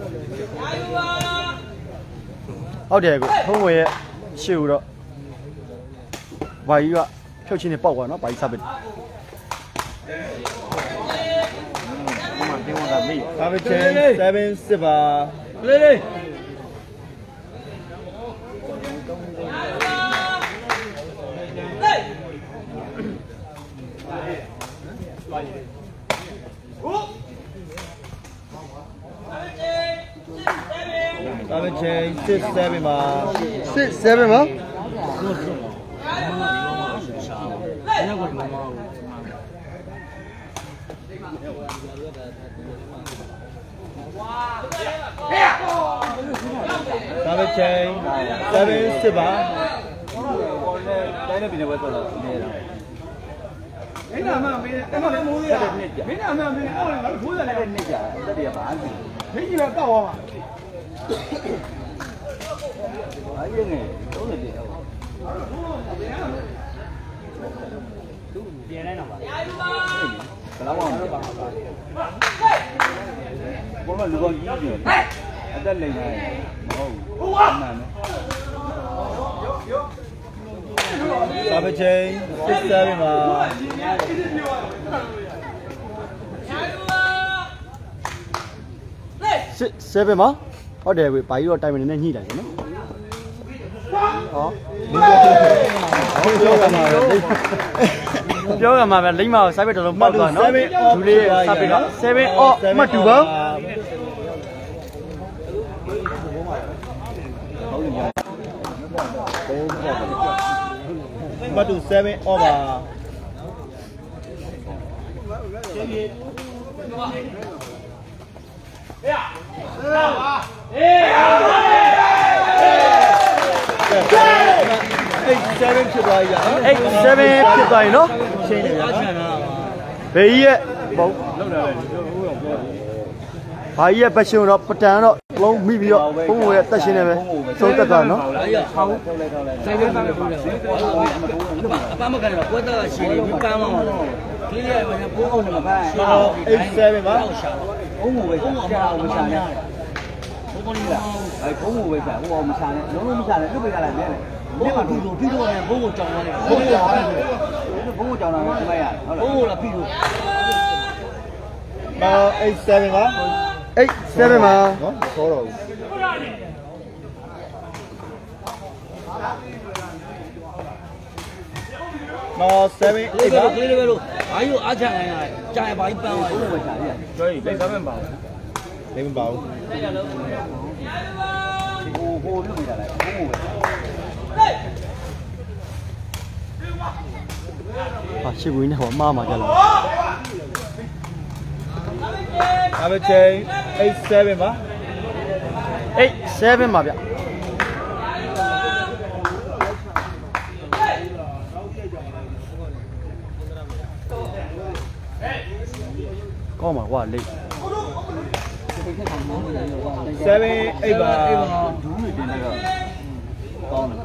ဟုတ်တယ်ကိုထုံးဝင်ရဲ့ရှေ့ဦးတော့ဘာကြီးကဖြုတ်ချင်းနဲ့ပေါက်သွားနော်ဘာကြီးစပစ်ဒါပဲချင်းseven sixပါလေးလေးဒါပဲချင်းsix sevenပါsix sevenပါဒါပဲချင်းseven sixပါပေါ်နဲ့တိုင်းနဲ့ပြည်နယ်ဝဲသွားတာနေတာမင်းနာမမင်းအဲ့တော့လည်းမိုးရမင်းနာမမင်းအော်လည်းငါတို့ဖိုးတယ်လည်းနေကြတက်တယ်ပါမင်းကြီးကကောက်သွားပါအားရနေတော့နေတယ်သူပြင်လိုက်တော့ပါဘယ်လောက်အောင်လဲဘောမလူကောကြီးကြီးအသက်လိမ်နေမဟုတ်ဘူးမှန်တယ်စာပချင်းsix sevenပါsix sevenပါဟုတ်တယ်ကွဘာကြီးတော့တိုင်မနေနဲ့ညှိလိုက်တယ်နော်ဟောပြောကမှာပဲပြောကမှာပဲလိမ့်မအောင်စိုက်ပဲတော်လုံးပောက်သွားနော်ဒူလေးစပစ်တော့sevenအော့မှတ်တူပါမှတ်တူsevenအော့ပါeight sevenဖြစ်သွားပြီနော်eight sevenဖြစ်သွားပြီနော်ချိန်နေရချန်တာဘေးကြီးရဲ့ဘုံလောက်လာတယ်ဟိုကပြောဘာကြီးရဲ့ပတ်ရှင်တော့ပတန်တော့လုံးမိပြီးတော့ဘုံဘရဲ့တက်ရှင်နေပဲသုံးသက်သွားနော်哎呀，好，这边那个不了，阿爸没看到，我到西里你干嘛嘛？今天晚上不好那么办， eight seven 吧ဘုံဘဝပဲရှာအောင်မရှာနဲ့ဘုံဘုံလေးလားအဲဘုံဘဝပဲရှာဟိုအောင်မရှာနဲ့လုံးလုံးမရှာနဲ့လွတ်ပေးရလိုက်မယ်လေဘုံကတူတူတူတူနဲ့ဘုံကိုကြောင်သွားတယ်ဘုံကိုကြောင်သွားတယ်ဘုံကိုကြောင်တာပဲဒီမဲ့ရတယ်ဟုတ်လားဘုံကိုလာပြီးလို့မော eight seven ပါeight seven ပါနော်ဆောတော့မော seven eight ပါကလေးလေးပဲလို့ဘာကြီးအားချနိုင်တာကြာရင်ဘာကြီးပန်းသွားဘုံကိုပဲရှာရတယ်ကျွေးလိမ့်စားမပါလိမ့်မပါဘူးဟိုဟိုလွတ်ပေးတာလေဘုံကိုပဲဟာရှစ်ဘူးနဲ့ဟောမှားမှာကြလားအမချင်း eight seven ပါ eight seven ပါဗျကောင်းပါကွာလိမ့်seven eight ပါဒူးနေတင်တော့ကောင်းတယ်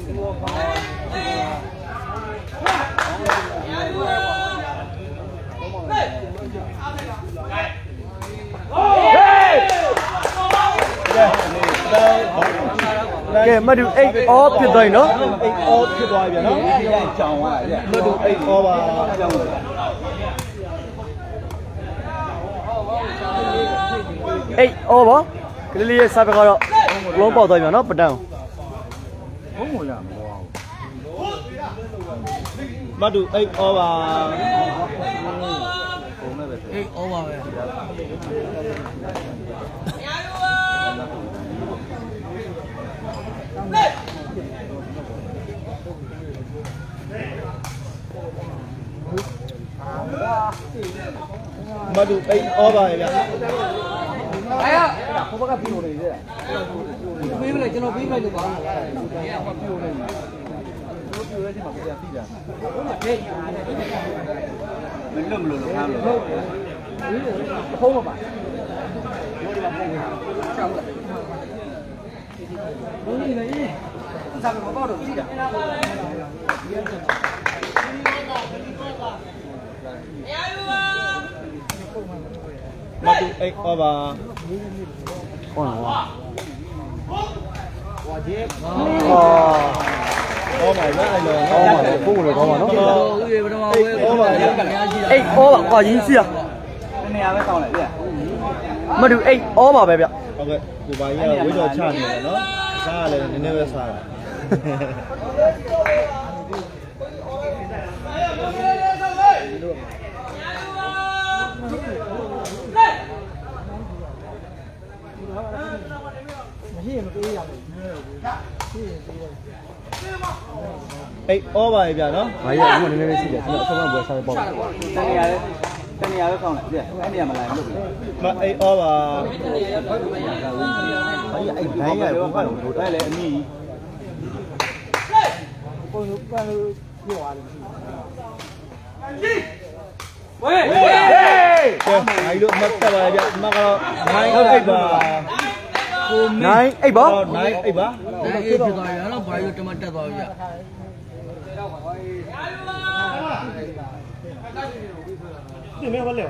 ကဲမတူeight all ဖြစ်သွားပြီနော်eight all ဖြစ်သွားပြီဗျာနော်ကြောင်သွားတယ်မတူeight all ပါကြောင်သွား eight all ပါကလေးလေးရဲ့စာပေကတော့လုံးပေါက်သွားပြီနော်ပတန်းဘုံကိုရမလို့မတူeight all ပါဘုံနဲ့ပဲအေးဩပါပဲမတူeight all ပါရဲ့ဗျ哎呀，我把它批过来的。 ပေးမလဲကျွန်တော်ပေးလိုက်လို့ပါ။我批过来的。我批过来的嘛，不要批的。没那么多了，看了。好了吧？我这边不会，下不来。我这边一，上面我包着批的。 မတူeight all ပါဟုတ်လားဝါကျေဟောဟောပါလားအဲ့လိုဟောပါလေဖုန်းလို့ကောင်းပါနော်ဦးရေပထမဝဲဟောပါလေအများကြီး eight all ပါကွာကြီးစီးရတနေရာပဲကောင်းလိုက်ပြမတူeight all ပါပဲဗျဟုတ်ကဲ့ကိုပါကြီးကဝေးတော်ချနေတယ်နော်စားရလဲနည်းနည်းပဲစားတာeight all ပါရဲ့ဗျာနော်။ဘာကြီးကအခုနည်းနည်းလေးရှိတယ်။ကျွန်တော်အဆုံးမပွဲစားပေါ့။တနေရာလေတနေရာပဲကောင်းလိုက်ပြအဲ့နေရာမလာဘူးလို့။မeight all ပါ။ဘာကြီးအဲ့ဘိုင်းရဘုံကတော့ထိုးတယ်လေအမိ။ပုံပန်းလို့ပြောရတယ်။ဝေးဝေးကဲဘာကြီးလို့အမှတ်တက်ပါရဲ့ဗျာ။အမှတ်ကတော့ nine eight ပါ။ nine eight ပါ nine eight ပါ။အေးဖြစ်သွားရတော့ဘာလို့တမတက်သွားပြီဗျ။ဒီမဲ့ဘာလဲ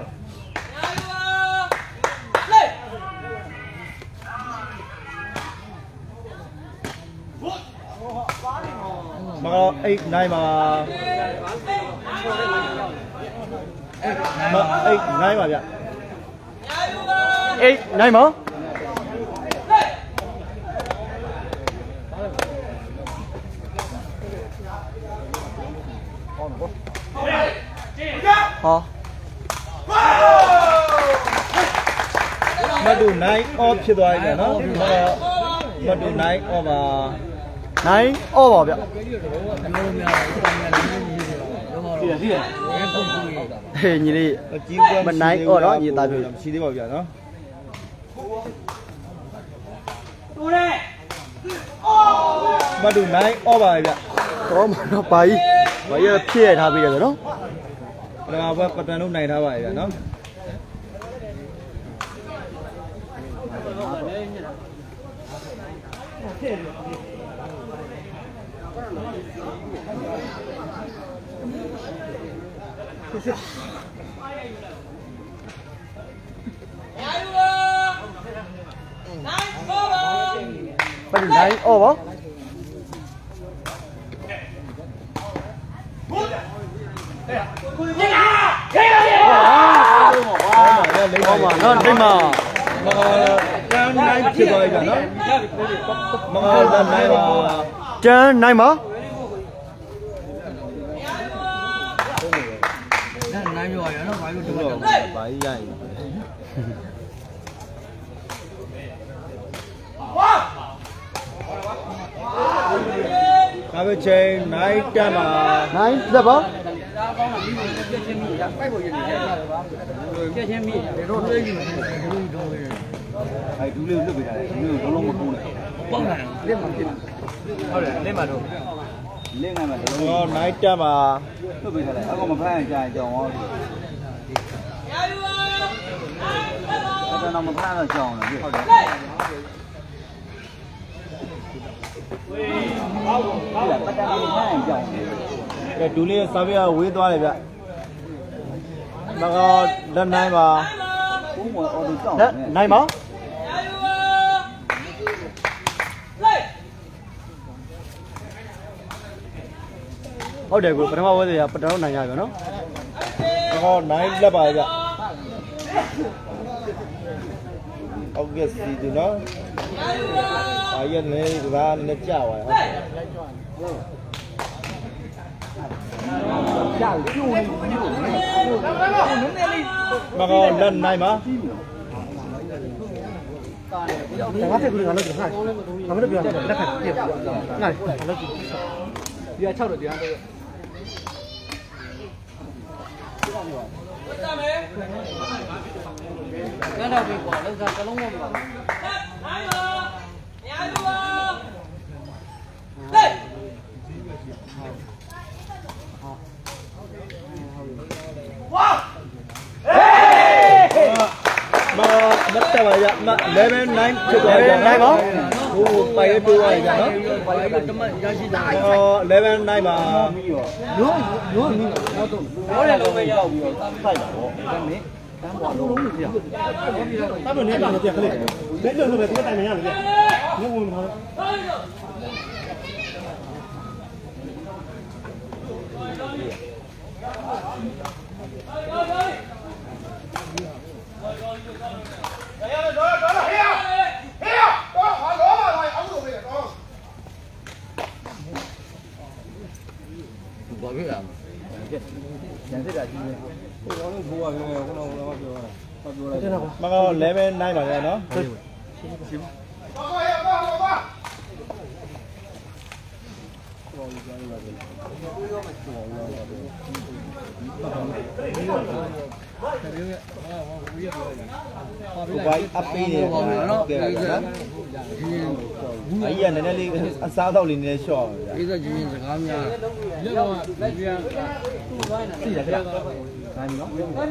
မကတော့eight nine ပါeight nine ပါဗျeight nine ပါဟောမတူnine off ဖြစ်သွားပြီနော်မတူnine off ပါnine off ပါဗျရှိတယ်ရှိတယ်ဟေးညီလေးမnine off နော်ညီသားပြောရှိသေးပါဗျာနော်တူတယ်မတူnine off ပါဗျတော့မတော့ပါကြီးဘာရဖြစ်ရထားပြီးတယ်ဆိုနော်ပထမဘက်ပတန်လို့နိုင်ထားပါရဲ့ဗျာနော် Phải đi này, ô bố. Nó đi mà. Mà trên này chưa có gì cả đó. Mà lần này mà trên này mà. Này rồi nó phải Đúng rồi, phải vậy. Cái bên trên này cái mà này được không? Ai đủ liều lúc bây giờ, liều nó long một cu này. Bông này, lên mà kịp. Thôi để lên mà được. Lên ngay mà được. Nó này cái mà lúc bây giờ này, có một pha dài tròn. Cái nó một pha là tròn là được. cái đủ liều sao bây giờ uống toa này vậy? Mà có lần này mà này mà oh để của pertama apa ya pertama nanya kan no oh naik berapa aja oke sih itu no ayah nih kita nih jauh ya mà có lần này mà Thằng hát thì cứ ngắn được hai, ngắn được được, đã phải tiếp này, ngắn được. Đi chào được đi ăn. Cái nào bị bỏ lên ra cái lông mà. Mà mất tay vào dạ, mà level nine chưa có dạ nine mà, u bay đu vào dạ nó, level nine mà, Nhớ nhớ mình nó là lông bây giờ phải đó, ta vừa nãy làm được việc cái này, đấy được rồi cái tay này làm được việc, nhưng mà thôi. Bỏ biết làm. Mà có level nine mà vậy nó. Quay up đi nè, nó kìa đó. Ấy giờ này nó đi sao đâu liền này sọ. Bây giờ chỉ nhìn được không nha. Gì vậy đó? Này nó.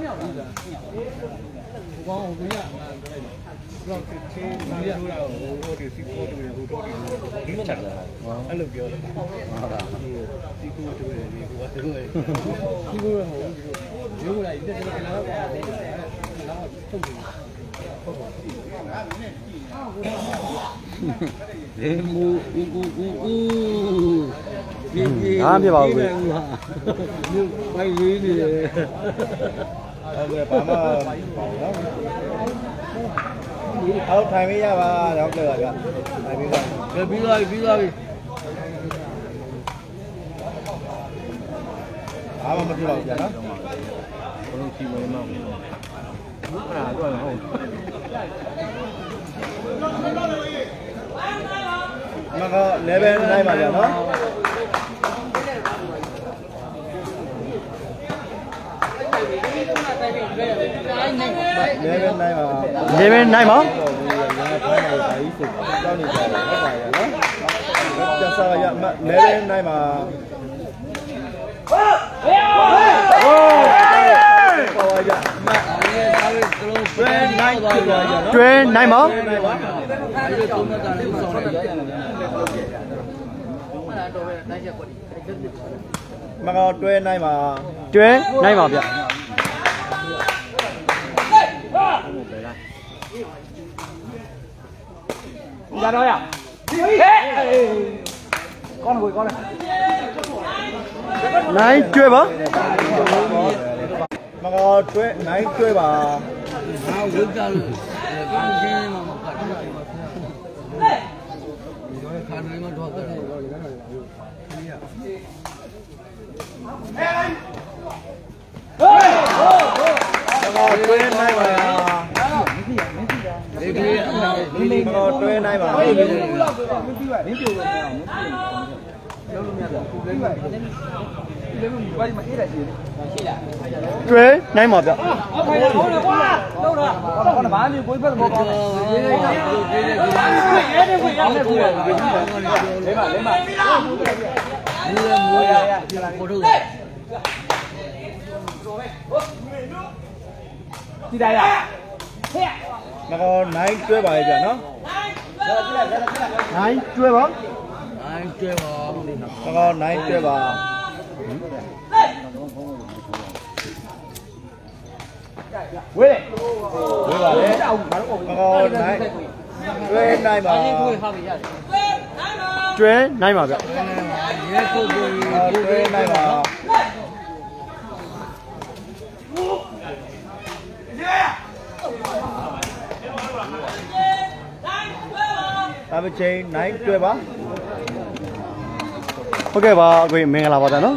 Mu u u u u. À, biết bảo rồi. Nhưng quay dưới thì Bây giờ mà Ốc thay mấy nha bà, đọc được rồi. Thay mấy rồi. Rồi bí rồi, bí rồi. À mà mất rồi vậy đó. Có lúc chi mới mong. À rồi không. Mà có level này mà vậy đó. Level này mà. Level này mà. Cho sao vậy? Level này mà. တွဲနိုင်ဖြစ်သွားကြနော်တွဲနိုင်ပါအဲ့ဒီတော့မှတာလည်းဆောင်းလိုက်မကောတွဲနိုင်ပါတွဲနိုင်ပါဗျရတော့ရဟဲ့ကောင်းလို့ကောင်းတယ်နိုင်တွဲပါမကောတွဲနိုင်တွဲပါငါဝိကလို့ကောင်းချင်းမှမကတ်ဘူးခါနိုင်မှတော့တယ်မကောတွဲနိုင်ပါဒီဒီအနာလေးလေးမကောတွဲနိုင်ပါတွဲနိုင်ပါဗျဒီတိုင်းရမကောနိုင်တွဲပါရဲ့ဗျနော်နိုင်တွဲပါအိုင်းကျဲပါမကောနိုင်တွဲပါဝေးဝေးပါလေမကောနိုင်တွဲနိုင်ပါတွဲနိုင်ပါဗျရဲကိုကိုတွဲနိုင်ပါအမချင်းနိုင်တွဲပါဟုတ်ကဲ့ပါအကိုမင်္ဂလာပါဗျနော်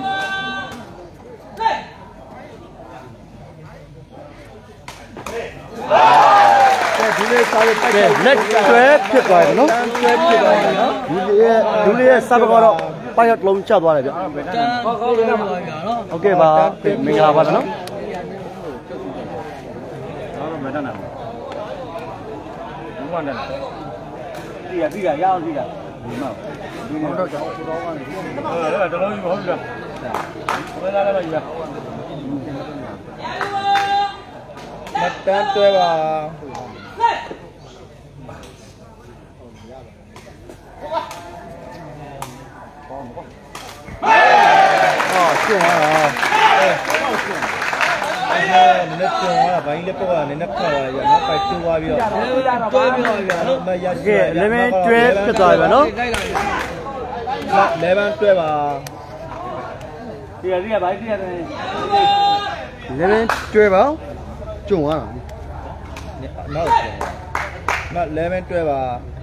ဒီလေးစားရပိုက်ကဲလက်တွဲဖြစ်သွားတယ်နော်တွဲဖြစ်သွားပြီနော်လူလေးရဲ့လူလေးရဲ့စပ်ကတော့ပိုက်ရလုံးကျသွားတယ်ဗျတန်းကောင်းလို့ပါဗျာနော်ဟုတ်ကဲ့ပါမင်္ဂလာပါနော်တော့မတတ်နိုင်ဘူးဘာမှတတ်နိုင်ဒီကဒီကရအောင်ဒီကဒီမှာဒီမှာတော့ကြောက်တော့ကနေဟုတ်တယ်တလုံးကြီးဟုတ်ပြီလားဘယ်လာလဲကြီးလားမတန်းတွဲပါအော်ရှင်းသွားတာအဲနည်းကျုံသွားတာဘိုင်းလေးပုတ်ကနည်းနည်းခါသွားရနော်ပိုက်ကျိုးသွားပြီးတော့တွဲပြပါဗျာနော်မရကဲရှိလေမင်းတွဲဖြစ်သွားပြီဗျနော်တိုက်လာပြီလေဗန်တွဲပါဒီကဒီကဘာကြီးရတယ်လေမင်းတွဲပါကျုံသွားတာနောက်မလေဗန်တွဲပါ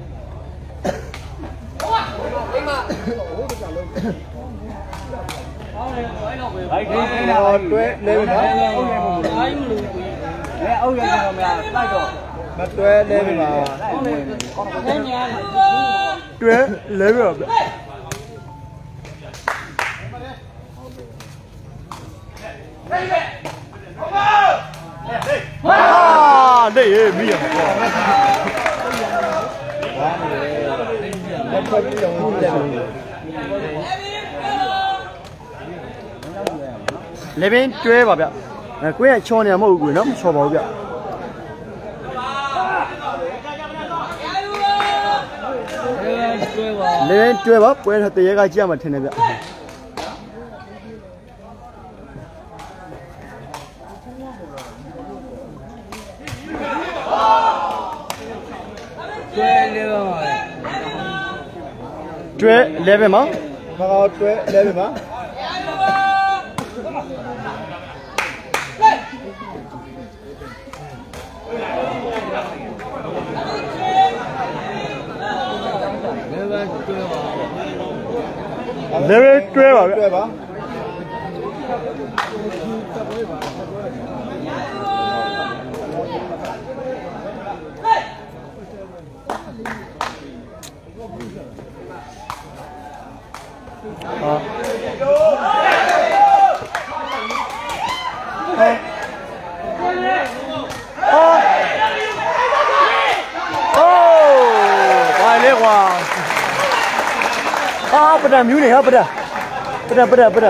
ဘာကြီးဟောတွဲလေဗန်နော်အိုင်းလို့လဲအုပ်ရအောင်မလားတိုက်တော့မတွဲလေဗန်ပါတွဲလဲပြီဗျဟာလေမိရပါဘာမလဲလက်ဖက်ပြီးတော့ဝင်ကြည့်တယ်လေဘင်းတွဲပါဗျအဲကိုယ့်ရဲ့ချောနေမှာမဟုတ်ဘူးကွနော်ချောပါဘူးဗျတွဲပါလေဘင်းတွဲပါပွဲတရေကကြည့်ရမှာထင်တယ်ဗျတွဲလေးပါပါတွဲလေဘင်းမှာမကောတွဲလေဗန်ပါလေးပါတွဲပါလေဘင်းတွဲပါဗျတွဲပါဟာလေကွာအာပဒံမြူးနေဟာပဒံပဒံပဒံပဒံ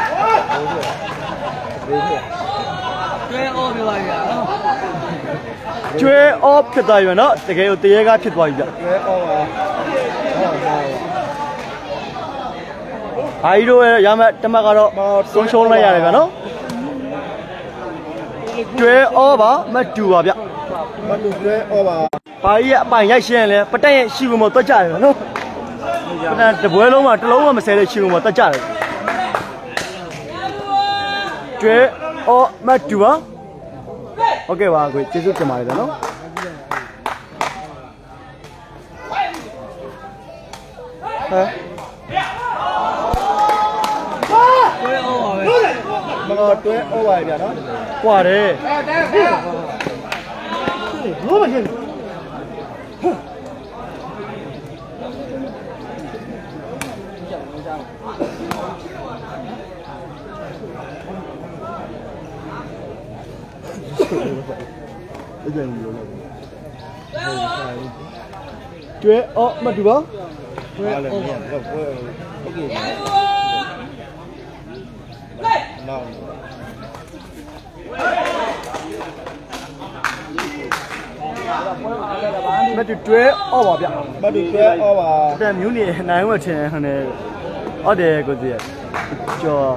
တွဲအော်ပြပါဗျာနော်ကျွဲအော့ဖြစ်သွားပြီနော်တကယ်ကိုတရေကားဖြစ်သွားပြီဗျကျွဲအော့ပါအာရီတို့ရမယ်တမတ်ကတော့ဆုံးရှုံးလိုက်ရတယ်ဗျနော်ကျွဲအော့ပါမတူပါဗျမတူကျွဲအော့ပါဘာကြီးအပိုင်ရိုက်ရှင်းလဲပတက်ရဲ့ရှိကုန်မတွက်ကြတယ်နော်ပတက်တပွဲလုံးမှာတစ်လုံးမှမဆဲတဲ့ရှိကုန်မတွက်ကြတယ်ကျွဲအော့မတူပါโอเคပါကိုကျေးဇူးတင်ပါတယ်နော်ဟဲ့တွဲဩပါပဲမတော်တွဲဩပါဗျာနော်ကွာတယ်ဘောမရှင်းကျွဲအော်မတူပါကျွဲအော်ဟုတ်ကဲ့โอเคနောက်မတူကျွဲအော်ပါဗျမတူကျွဲအော်ပါတဲ့မျိုးနေနိုင်ဝတ်ချင်ဟန်နေဟုတ်တယ်ကိုကြီးကျော်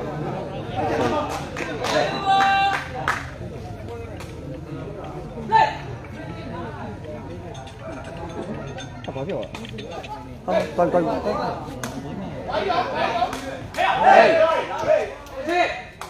ဘာပြောဟာဘာဘာဟေးဟေး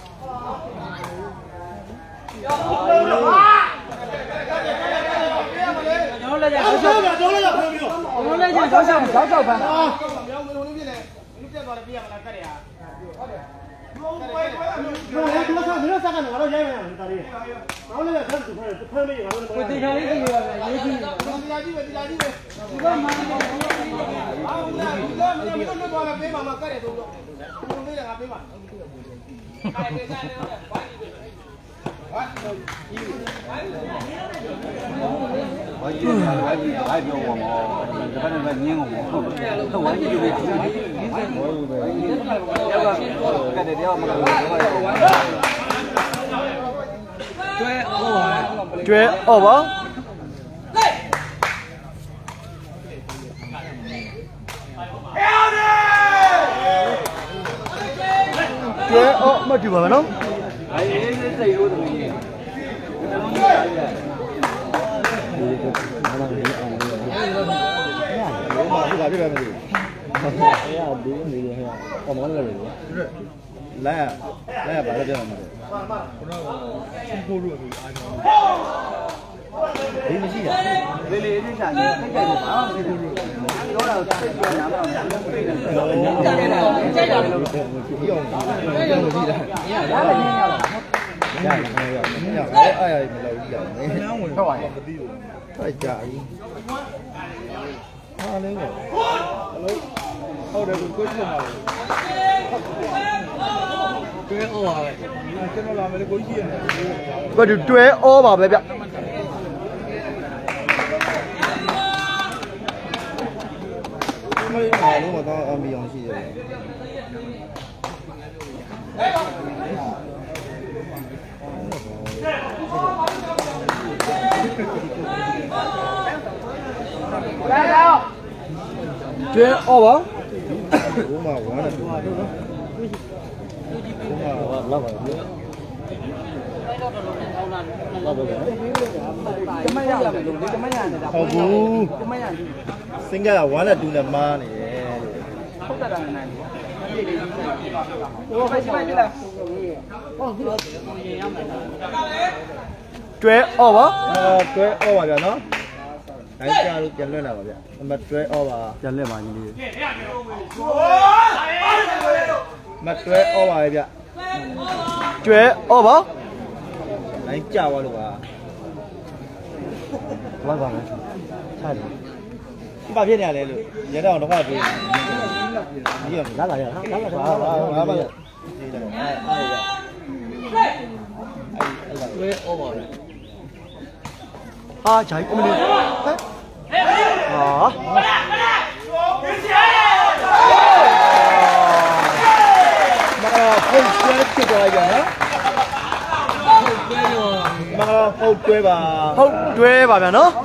ကျွန်တော်လည်းကြောက်ကြောက်ကျွန်တော်လည်းကြောက်ပြောကျွန်တော်လည်းကြောက်ကြောက်ကြောက်ကြောက်ပန်းအာပြောင်းဝင်ဝင်ပြည့်လေလူပြတ်သွားတယ်ပြရမလားကတ်ရဟုတ်တယ်ဘယ်ဘယ်ဘယ်ဒီမှာဆက်မင်းဆက်ကနေငါတို့ရိုက်မယ်တာလေးငါတို့လည်းဆက်သူဖမ်းဖမ်းမေးငါတို့လည်းတေချာလေးကြည့်ရမယ်ရေးကြည့်တရားကြည့်ပဲတရားကြည့်ပဲဒီကမှန်းတော့ဘာလို့လဲဒီကမင်းတို့တော့ပေးပါမှာကတ်ရတော့ဘုံလေးကငါပေးပါကတ်ပေးစားနေတော့ဘာကြည့်ပဲဘာကြည့်ဘာကြည့်ဘာကြည့်ဘာပြောမှာဒီဘက်နဲ့ညင်းအောင်ဟုတ်တော့ဝိုင်းကြည့်ပဲဒီဘက်ရောက်ကတဲ့တရားမှာကျွဲအော်ပါကျွဲအော်ပါကျွဲအော်မတူပါဘူးနော်အေးစိတ်ရိုးတယ်ကြီးဘာလို့လဲအောင်လဲဘာဖြစ်လဲမသိဘူးအဲ့ဒါဒီနေရဟဲ့ကောင်းမလားလေလာလာဘာလဲပြောမှာလဲခုနကစူပို့လို့အားကြောဒီမရှိရလေလေအင်းစားနေစိတ်ကြိုက်လို့ဘာမှမဖြစ်ဘူးပြောတာကိုစိတ်ပြောနားမအောင်ပြေးတယ်ကြိုက်တယ်လို့ဒီအောင်ဒီအောင်ကြည့်တာရရတယ်ရရတယ်ရရတယ်ရရတယ်အားရမလို့ကြည့်ရတယ်နန်းဝင်ထွက်သွားတယ်မသိဘူးထွက်ကြပြီဟာလည်းပဲဟုတ်တယ်ကိုကိုချင်ပါဘူးတွဲဩပါပဲကျွန်တော်လာမယ်ကိုကြီးရတယ်ဘာတူတွဲဩပါပဲဗျမင်းအားလုံးကတော့အမီအောင်ရှိတယ်来来，对，好吧。我嘛完了，我嘛老板。怎么样？怎么样？好不？怎么样？现在完了，都能买呢。好的，当然。我快去买去了。对，好吧。呃，对，好吧，噻，喏。တိုင်းကြလို့ပြန်လွှင့်လာပါဗျ။နံပါတ်တွဲဩပါပြန်လွှင့်ပါညီလေး။မတွဲဩပါရဲ့ဗျ။တွဲဩပါ။တိုင်းကြသွားလို့ပါ။ဘာပါလဲ။ချတယ်။ဘာဖြစ်နေရလဲလို့ရဲတော့တော့ပြေး။ဒီကလာလာရဟာလာလာဘာဘာလဲ။ဒီတော့အဲအဲရ။အဲ့အဲ့တွဲဩပါလေ။啊，加一个没得，哎，啊，那个喷泉去过来着，喷泉哟。 မဟုတ်တွဲပါဟုတ်တွဲပါဗျာနော်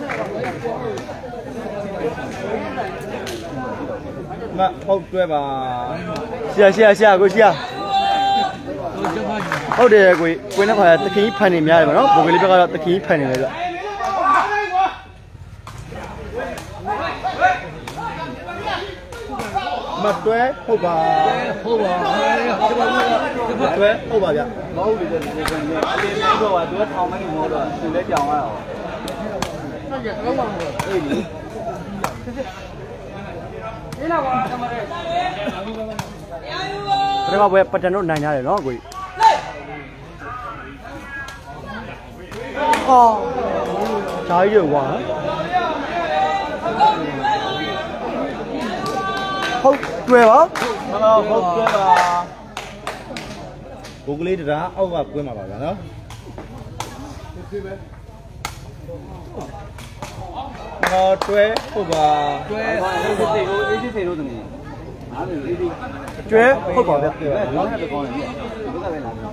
မဟုတ်တွဲပါရှာရှာရှာကိုရှာဟုတ်တယ်ကိုကိုနဲ့ခါတခင်ကြီးဖန်နေများတယ်ဗျာနော်ဘိုကလေးဘက်ကတော့တခင်ကြီးဖန်နေတယ်ဗျမတွဲဟုတ်ပါဟုတ်ပါတွဲဟုတ်ပါဗျမဟုတ်ဘူးလေဒီကနေအတင်းမျိုးတော့သူကထောင်မနေမို့တော့သူလည်းကြောင်ရအောင်ဟုတ်ကဲ့တော့ပါအေးလေဒီလောက်ပါတမရဲဒါကဘယ်ပတ်တန်တို့နိုင်ရတယ်နော်ကိုကြီးအော်ဂျာကြီးရွာဟုတ်တွဲပါမဟုတ်ဟုတ်တွဲပါဘုကလေးတရားအောက်ကကွင်းမှာပါဗျာနော်မဟုတ်တွဲဟုတ်ပါတွဲအေးစစ်စစ်လို့အေးစစ်စစ်လို့တမီးအားလုံးအေးဒီတွဲဟုတ်ပါဗျာလောင်းရတဲ့ကောင်းတယ်ဒီကပဲလာပြီ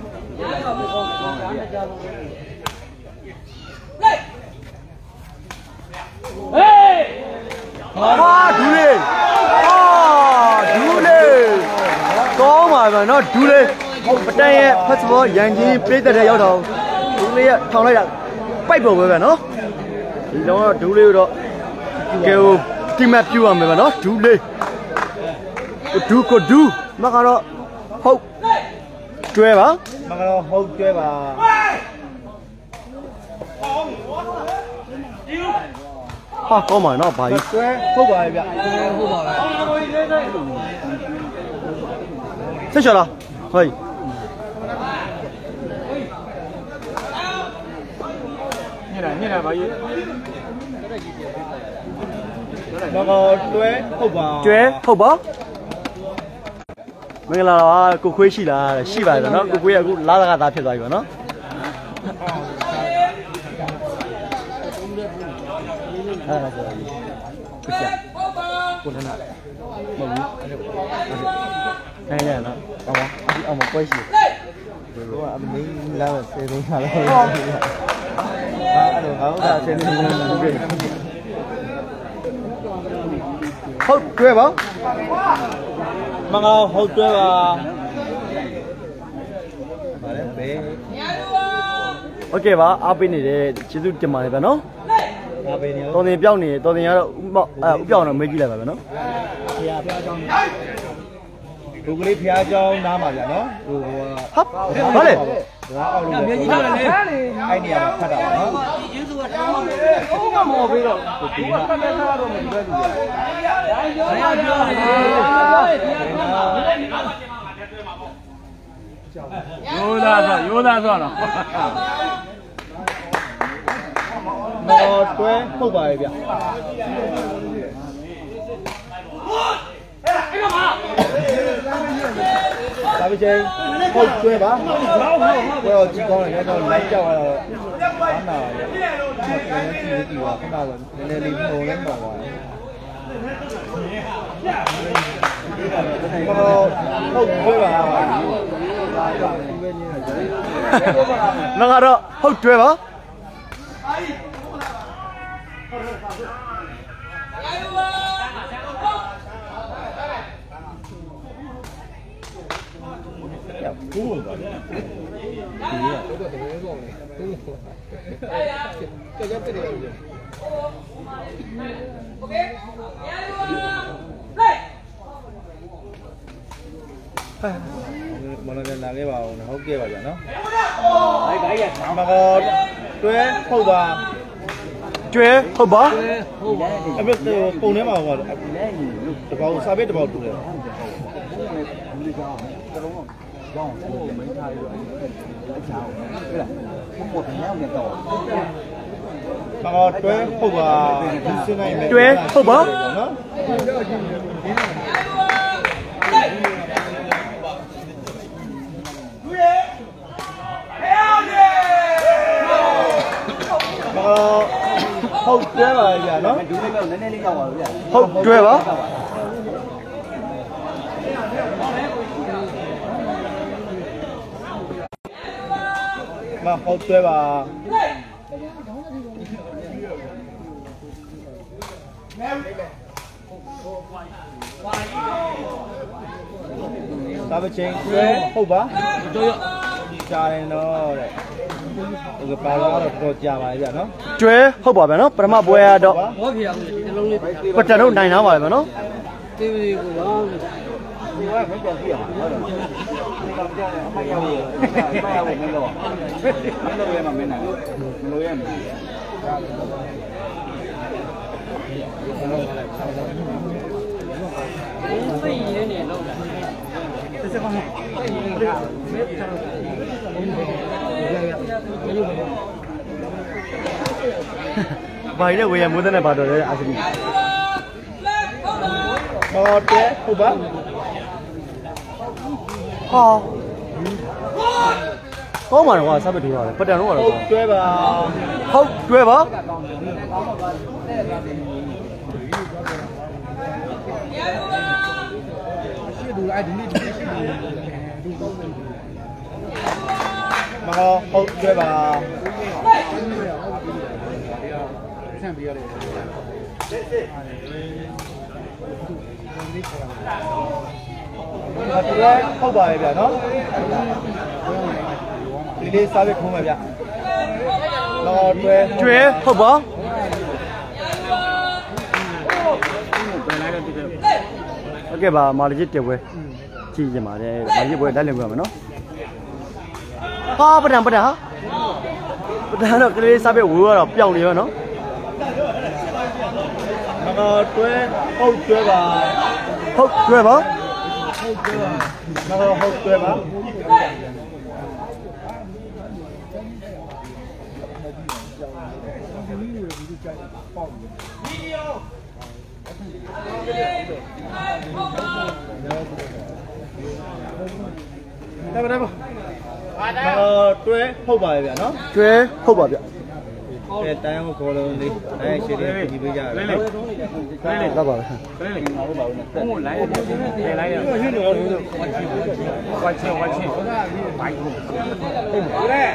ဟာဒူလေးဟာဒူလေးကောင်းပါဗျာနော်ဒူလေးပတန်ရဲ့ဖက်စဘောရန်ကြီးပြည့်တဲ့ရောက်တော့ဒူလေးရထောင်လိုက်တာပိုက်ပေါ်ပဲဗျာနော်ဒီတော့ဒူလေးတော့ကဲဟိုတိမတ်ပြူရမယ်ဗျာနော်ဒူလေးဒူကိုဒူမကတော့ဟုတ်ကျွဲပါမကတော့ဟုတ်ကျွဲပါဟာကောင်းပါနော်ဘာကြီးကျွဲဟုတ်ပါရဲ့ဗျကျွဲဟုတ်ပါပဲဆက်ချလာဟိုညနေညနေဘာကြီးမကတော့ကျွဲဟုတ်ပါကျွဲဟုတ်ပါမင်္ဂလာပါကိုခွေးရှိလားရှိပါတယ်နော်ကိုခွေးကအခုလာလာကသားဖြစ်သွားပြီပေါ့နော်အဲ့ဒါဆိုရင်ကိုရှာကိုလနာမဟုတ်ဘူးနိုင်ရနော်အော်ပါဒီအောင်မပွဲရှိတယ်တို့ကအမင်းလာဆယ်သုံးခါလောက်အဲ့တော့ဟုတ်တာဆယ်သုံးခါလောက်ဟုတ်ကြွယ်ပါမင်္ဂလာဟုတ်ကြွယ်ပါဗါလဲဘေးโอเคပါအားပေးနေတယ်ကျေးဇူးတင်ပါတယ်ဗျာနော်အားပေးနေတော်တင်ပြောင်းနေတော်တင်ရတော့ဥပအဲဥပြောင်းတော့မေးကြည့်လိုက်ပါဗျာနော်ဖျားဖျားကြောင်းဘုကလေးဖျားကြောင်းနားပါဗျာနော်ဟိုဟာဘာလဲဒါအောက်လို့မြေကြီးတော့လေအဲ့နေရာမှာဖတ်တာပါနော်ကျေးဇူးကတော့ဟုတ်မှမဟုတ်ပြီးတော့ဒီကဖတ်တဲ့သားတော့မဒီဘက်လူကြီးဒါပြောတယ်ရိုးသားဆိုရိုးသားဆိုတော့မော်တွဲဟုတ်ပါရဲ့ဗျဒါပဲချင်းဟုတ်တွဲပါဘယ်တော့ကြည့်ကောင်းလဲတော့လိုက်ကြောက်ရတော့ဘာနာလဲနည်းနည်းကြည့်ကြည့်ပါခဏတော့နည်းနည်းလေးပုံလဲပါပါဟုတ်တွဲပါငါကတော့ဟုတ်တွဲပါဘူးပါဒီရတော့တကယ်တော့ဘူးကြကြတဲ့တယ်โอเคမနက်လာခဲ့ပါဦးနော်ဟုတ်ကဲ့ပါဗျာနော်ဘိုင်ဘိုင်ရမကောတွဲဟုတ်ပါကျွဲဟုတ်ပါဟုတ်ပါအဲ့ဘက်ပုံထဲမှာဟောတပေါင်းစာပေတပေါင်းတူတယ်ကြောင်းကိုမင်းထားရတော့အချောင်းဟဲ့လားဘုံပေါ်ပြန်ရောက်နေတော့မကောတွဲဟုတ်ပါဒီစနေမယ်တွဲဟုတ်ပါနော်ဟုတ်တွဲပါဗျာနော်ဒူးလေးတော့နည်းနည်းလေးရောက်ပါဗျာဟုတ်တွဲပါမဟုတ်တွဲပါ Sao bên trênဟုတ်ပါကြားတယ်နော်တဲ့ဟိုကပါလာတော့တော့ကြားပါရဲ့ဗျာနော်ကျွဲဟုတ်ပါဗျာနော်ပထမပွဲရတော့ဘောဖြေအောင်ဒီလုံးလေးပတန်တို့နိုင်သားပါပဲနော်တေးသေးကိုပါဒီကမကြောက်ပြရမှာဟုတ်တယ်ဒီကောင်ကြောက်တယ်အမိုက်ရောက်တယ်အမိုက်ရောက်နေတော့မလို့ရမှာမင်းနိုင်မလို့ရမှာစိတ်ရင်းနေလောက်တာတစ်စက်ပါမယ်ဘာလဲဝေးရမိုးတဲ့နဲ့ပါတော့လေအာစီဘီဟောတဲ့ဟုတ်ပါဟာကောင်းပါတော့စပစ်ထိုးရတယ်ပတန်တော့တော့တွဲပါဟုတ်တွဲပါမဟုတ်ဟုတ်တွဲပါဆန့်ပြရတယ်ဟုတ်ပါရဲ့ဗျာနော်ဒီလေးစားပဲခုံးမယ်ဗျာတော့တွဲကျွဲဟုတ်ပါโอเคပါမာလကြီးတက်ပွဲကြည့်ကြပါလေမာလကြီးပွဲလက်လင်ပြရမယ်နော်ဟာပဒံပဒံဟာပဒံတော့ကလေးစားပဲဝေးတော့ပျောက်နေရောနော်မမတွဲဟုတ်တွဲပါဟုတ်တွဲပါဟုတ်တွဲပါမမဟုတ်တွဲပါဒါပါဒါပါအာတွဲဟုတ်ပါရဲ့ဗျာနော်တွဲဟုတ်ပါဗျအဲတိုင်းအောင်ခေါ်လို့လေးအဲရှင်းလေးပြီးပေးကြရတယ်နော်လေးလေးတော့ပါလေးလေးငါတို့ပါဦးနဲ့ပုံကိုလိုက်ရတယ်ပြန်လိုက်ရတယ်ရှင်းလို့ဝါချင်းဝါချင်းဝါချင်းဘိုက်ကိုဟုတ်လေ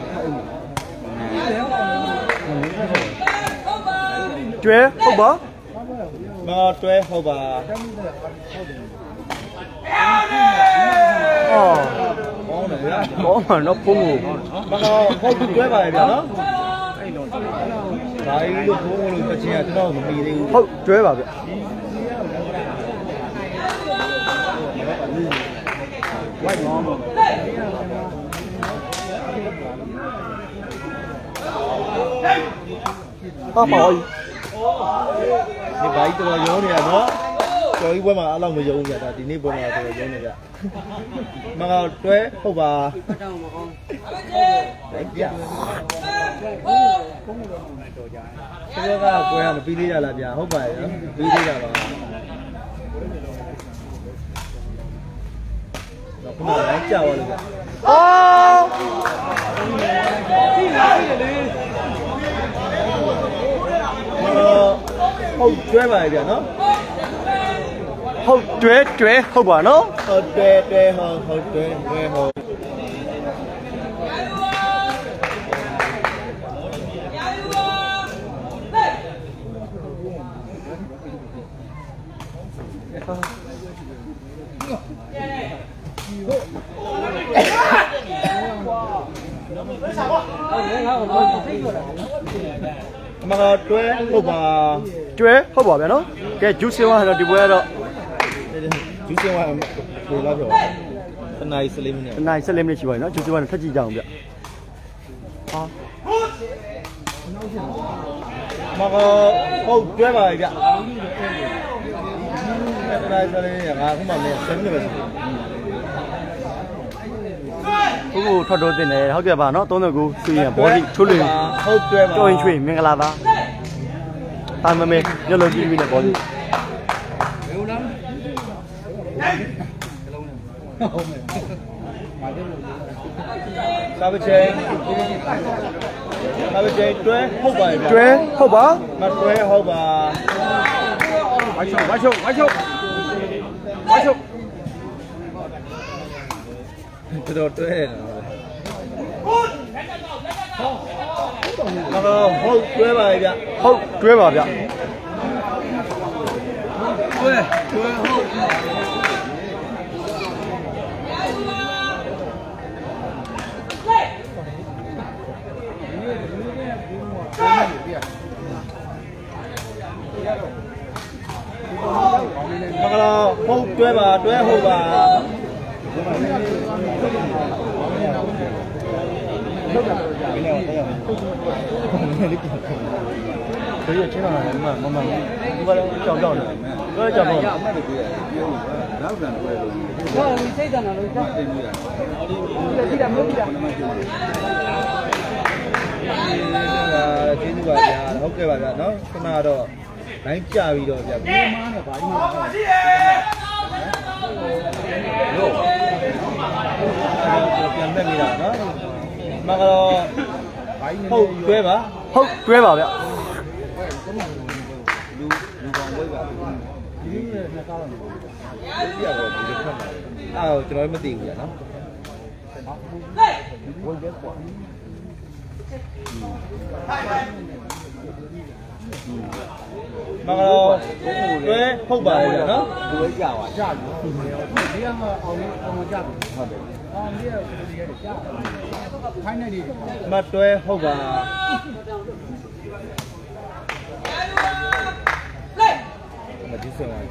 တွဲဟုတ်ပါမတွဲဟုတ်ပါအော်ကောင်းတယ်ဗျာကောင်းမှာတော့ဖုန်းကိုမဟုတ်တွဲပါရဲ့ဗျာနော်အဲ့တော့ဒါကြီးလို့ဖုန်းလို့တစ်ချင်းကကျွန်တော်မပြီးသေးဘူးဟုတ်တွဲပါဗျဝိုက်တော့ပါပါဒီဘာကြီးတော်ရောနေရနော်ကျော်ကြီးပွဲမှာအဲ့လောက်မယုံဘူးဗျာဒါဒီနေ့ပွဲမှာတော်တော်ယုံနေကြမငါတွဲဟုတ်ပါတောင်းမအောင်တိုက်ပြတော်ကြတယ်ဘယ်ကပွဲရမပြီးသေးကြလားဗျာဟုတ်ပါရဲ့နော်ပြီးသေးတာပါတော့ခုနကလည်းကြောက်ရလို့ဗျာအော်ပြီးလာပြီလေဟုတ်တွဲပါရဲ့ဗျာနော်ဟုတ်တွဲတွဲဟုတ်ပါနော်ဟုတ်တွဲတွဲဟုတ်ဟုတ်တွဲတွဲဟုတ်မကတွဲဟုတ်ပါတွဲဟုတ်ပါဗျာနော်ကဲဂျူးစင်ဝါတော့ဒီပွဲကတော့ဂျူးစင်ဝါဘယ်လောက်ပြောတနားဆယ်လေးမိနစ်တနားဆယ်လေးမိနစ်ရှိပါပြီနော်ဂျူးစင်ဝါနဲ့ထပ်ကြည့်ကြအောင်ဗျဟာမကဟုတ်တွဲပါဗျတနားဆယ်လေးငါခုမှမဆယ်မိနစ်ပဲရှိခုခုထွက်တော့တင်တယ်ဟုတ်ကဲ့ပါနော်သုံးဆယ်ကိုဆွေးရင်ဘောလီချိုးလွင်ဟုတ်တွဲပါကြောင်ချွေမင်္ဂလာပါတာမမေညလုံးကြည့်ပြီးနဲ့ဘောလီဘယ်လိုလဲဟုတ်မယ်စာပချေစာပချေတွဲဟုတ်ပါရဲ့တွဲဟုတ်ပါမတွဲဟုတ်ပါဝါချုံဝါချုံဝါချုံဝါချုံတော်တွဲနော်ဟုတ်ဟုတ်တွဲပါရဲ့ဗျဟုတ်တွဲပါဗျ对对后。 那个后对吧？对后吧。可以经常来嘛，慢慢，如果叫叫呢，如果叫叫。 我你这张哪里？这张没有的。 ဒီကကျေးဇူးပါဗျာဟုတ်ကဲ့ပါဗျာနော်ခဏတော့လိုင်းကြပြီးတော့ဗျာဒီမားနဲ့ဗာဒီမားရှိရဲလို့ပြန်မဲ့မိတာနော်မကတော့ဟုတ်တွဲပါဟုတ်တွဲပါဗျာလူလူကောင်ဝဲပါဒီလိုနဲ့နှစ်ကားတော့ဒီပြောတော့ဒီလိုခက်ပါအဲ့တော့ကျွန်တော်မသိဘူးဗျာနော်ဝဲပဲကွာမကတော့တွဲဟုတ်ပါလေနော်ဒီလိုကြာပါကြာပြီဒီကမှအောင်အောင်ကြာပြီဟုတ်တယ်အောင်ကြီးကဒီရဲကြာခိုင်းနေတယ်မတွဲဟုတ်ပါမဒီစမ်း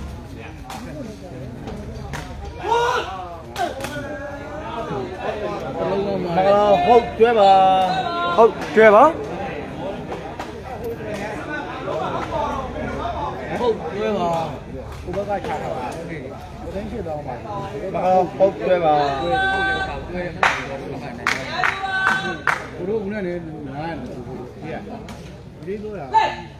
မကတော့ဟုတ်တွဲပါဟုတ်တွဲပါဟုတ်တွဲပါဘုဘကချတာပါဟုတ်တယ်ဘယ်တိုင်းဖြစ်သွားမှာမကတော့ဟုတ်တွဲပါတွဲဟုတ်လည်းပေါ့တွဲတော့ဘုဘကနိုင်ဘုတို့ဦးနဲ့နေငါးရတယ်ဘုတို့ဒီကဒီလိုလား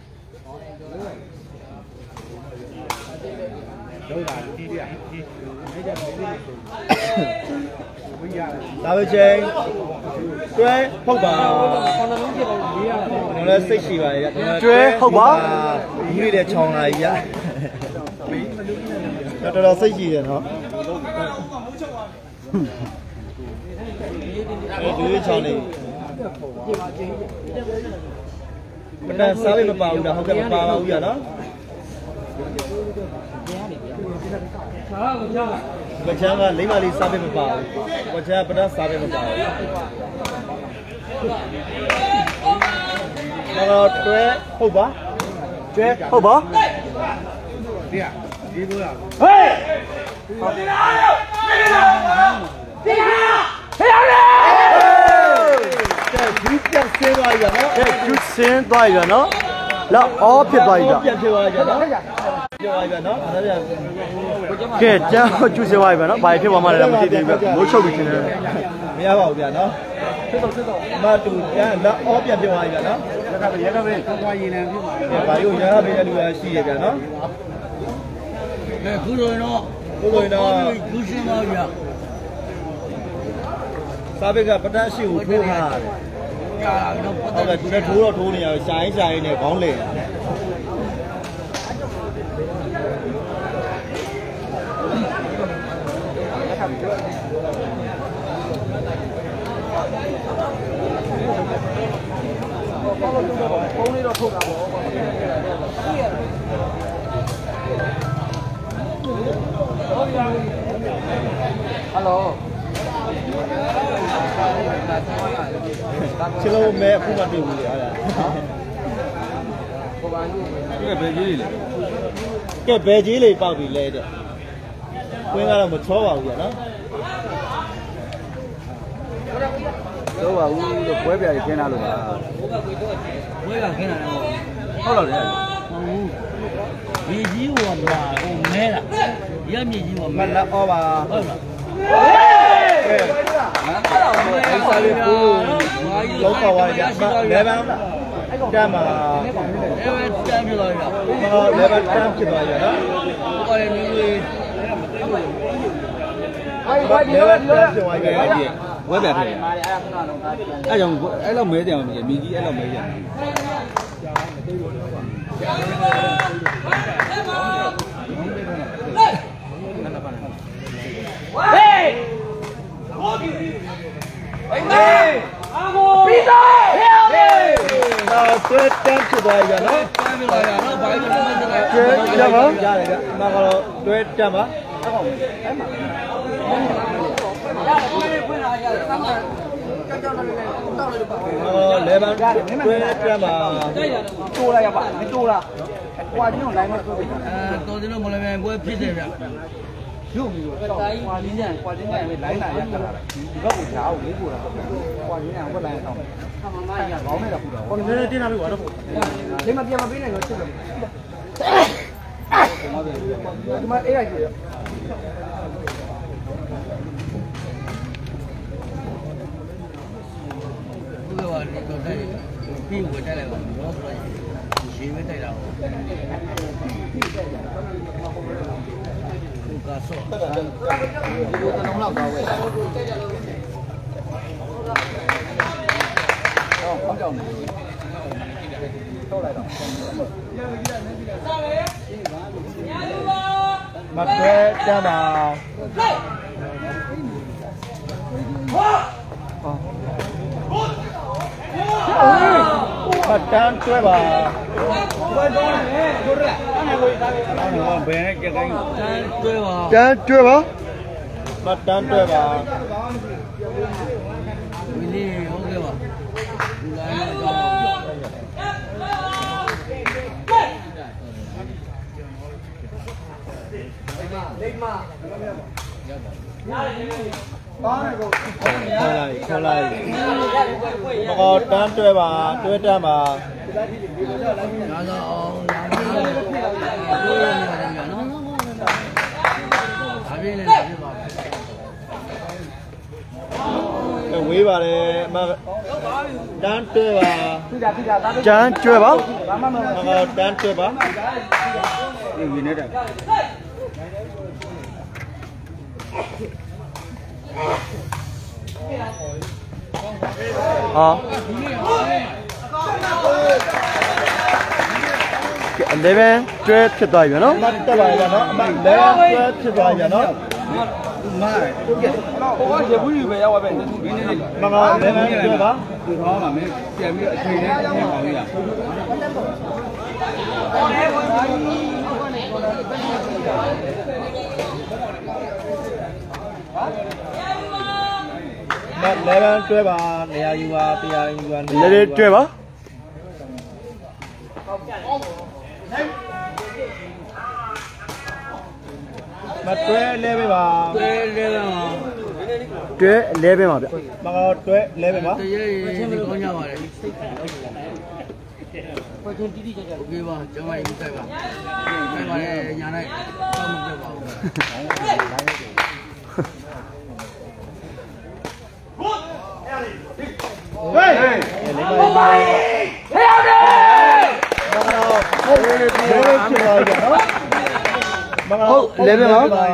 တော့တာဒီရဒီအဲ့ဒါဒီလိုဝိရလာပဲချင်းတွဲဟုတ်ပါခေါင်းလုံးပြတော့လေးရတယ်ကျွန်တော်လည်းစိတ်ရှိပါရဲ့တွဲဟုတ်ပါဒီလေးတဲ့ချောင်းလာကြီးရတော်တော်စိတ်ရှိတယ်နော်အဲဒီချောင်းလေးမတန်စားလေးမပါဘူးလားဟုတ်ကဲ့မပါပါဘူးရနော်ဝချမ်းကလိမ္မာလေးစားပေးမပါဘူးဝချမ်းပဒတ်စားပေးမပါဘူးတော့တွဲဟုတ်ပါတွဲဟုတ်ပါဒီကဒီလိုလားဟေးဒီလားဒီလားဖေရလေတဲ့ဒီပြန်ဆင်းသွားရနော်တဲ့ကျူးဆင်းသွားရနော်လောက်အော်ဖြစ်သွားရပြန်ဖြစ်သွားရနော်ပြောရပါနော်အဲ့ဒါကဲကြောက်ကျူးဆင်းသွားရပါနော်ဘာဖြစ်သွားမှလည်းမသိသေးဘူးမိုးချုပ်ပြီးရှင်တယ်မရပါဘူးဗျာနော်စစ်တော့စစ်တော့မတူပြန်လက်အော်ပြန်ဖြစ်သွားရနော်ရကပဲရကပဲသွားရင်လည်းဖြစ်မှာဘာလို့ရကပဲလူရရှိရဗျာနော်အဲခုလိုတော့ခုလိုတော့ကျူးဆင်းသွားရစာပေကပတန်းရှိကိုထိုးထားတယ်ကြာလာတော့ဟုတ်ကဲ့သူလည်းထိုးတော့ထိုးနေရရှာရင်ရှာရင်နဲ့ခေါင်းလဲပုံလေးတော့ထုတ်တာပေါ့ဟယ်လိုချလုံးမဲအခုမှတွေ့ဘူးလေအဲ့ဒါကိုပါကြီးကဘယ်ကြီးလဲကဲဘယ်ကြီးလေးပေါက်ပြီလဲတဲ့ဝင်းကတော့မချောပါဘူးကွာနော်တော့ပါဘူးလို့ပွဲပြရခင်းလာလို့ပါပွဲကခင်းလာတယ်ဟုတ်တော့လေဟုတ်မြေကြီးကမှာဟိုမဲလားရမြေကြီးကမလက်ဩပါဟုတ်လားကဲအဲ့စားလေးကိုလောက်ပါပါကြလေဗန်တမ်းမှာလေဗန်တမ်းပြလိုက်တာဟောလေဗန်တမ်းဖြစ်သွားရနော်ဟိုကလည်းမျိုးလေးဝိုင်းဝိုင်းဒီလိုဒီလိုပြောရခဲ့တယ်ဝဲပြဖြစ်တယ်အဲ့ကြောင့်အဲ့လောက်မဲတယ်အောင်မြေကြီးအဲ့လောက်မဲတယ်ဟေးဟိုဒီဘိမေအာကိုပြီးသားဟေးဟေးတွဲတန်းဖြစ်သွားပြီနော်တန်းပြလာရနော်ဘာလို့လဲမသိဘူးတွဲတက်ပါရတယ်ဗျအမှကတော့တွဲတက်ပါအော်လေဘန်တွဲတက်ပါတိုးလိုက်ရပါမတိုးလားဟွာချင်းကိုလိုင်းမတိုးပြီအဲတော်တယ်လို့မလည်းပဲပွဲဖြစ်တယ်ဗျရုပ်ပြီးတော့ဟွာချင်းညာဟွာချင်းညာပဲလိုင်းလာရခလာတယ်ဒီဘက်ကိုကြားအောင်လေးပို့တာဟွာချင်းညာဘက်လိုင်းအောင်ဆာမမရခေါင်းနဲ့တော့ပူတာဟောနည်းနည်းတင်းလာပြီကွာတော့ဒီမှာပြန်မပေးနိုင်တော့ချက်တယ်ဒီမှာအေးရိုက်ကြည့်ရဘုရားကတော်တယ်ပြီးဝင်တက်လိုက်ပါတော့ဆိုတော့ရေဝဲတိုက်တာဟုတ်ကဲ့ဆော့ဒီလိုတလုံးလောက်သွားဝဲဟောကောင်းကြောင်နေထုတ်လိုက်တော့မတွဲတက်ပါဟောတန်းတွဲပါဘယ်တော့လဲတို့ရအဲ့ဒါကိုအဲ့ဒါဘယ်နဲ့ကြက်ကိုင်းတန်းတွဲပါတန်းတွဲပါမတန်းတွဲပါဝီလီဟုတ်ကဲ့ပါဒီလိုင်းတော့လိမ့်မခေါ်လိုက်ခေါ်လိုက်မကောတန်းတွဲပါတွဲတန်းပါနားတော့အောင်နားတော့ပြောရနေတယ်နော်အပြင်းလည်းပြပါဝေးပါတယ်မတန်းတွဲပါတန်းတွဲပါမကောတန်းတွဲပါဒီဝင်နေတာဟာအလေဗန်တွဲဖြစ်သွားပြီနော်တက်ပါရနော်အမလေဗန်တွဲဖြစ်သွားပြီနော်မားဟုတ်ကဲ့ဟိုကရေဘူးကြီးပဲရောက်ပါပဲမင်းနေမမလေဗန်တွဲပါဒီကောင်းပါမင်းပြန်ပြီးအချိန်နဲ့ပြန်ပါလို့ရလေဗန်တွဲပါနေရာယူပါတရားယူပါလေလေတွဲပါမတွဲလဲပဲပါတွဲလဲပါတွဲလဲပဲပါဗျမကောတွဲလဲပဲပါတရေချင်းကောင်းကြပါတယ်ဘယ်ချင်းတီးတီးကြကြโอเคပါကျွန်မရေးဆိုင်ပါဆိုင်ပါလေညာလိုက်တောင်းမပြတ်ပါဘူးဟေးဟေးလေးပါပါဟေးဟုတ်တယ်ဟုတ်တယ်ဖြစ်သွားကြနော်မဟုတ်လေပဲနော်နော်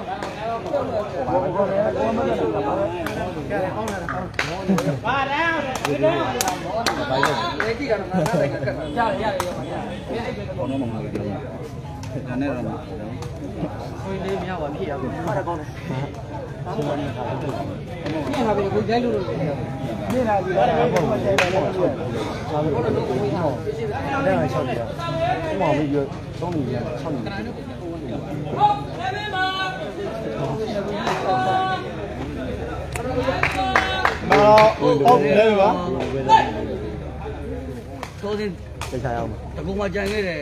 ပါလားဒီလိုပါရလေကြည့်တာငါသားတိုက်ကတ်ရတယ်ရတယ်ရောဘောနော်မမကြီးခဏနဲ့တော့ဆွေးလေးမရပါဖြစ်ရဘူးဟာကောင်းတယ်ဒီဟာပဲကိုကြိုက်လို့လို့နေလာပြီအဲ့ဒါပေါ့ဆိုင်ပါလို့ဆိုတော့ဘာလို့လဲကိုဝေးထားတယ်အဲ့ဒါ၆ပြဟိုမှာပြီးတော့သုံးနေရ၆နေဟုတ်လည်းမမဟုတ်လေပါသိုးစင်းသိချာရအောင်တကူမှကြံခဲ့တယ်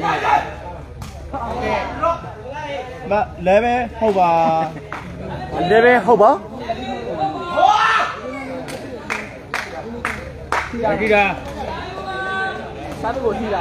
မလဲပဲဟုတ်ပါလဲပဲဟုတ်ပါဒီကစားလို့ထိတာ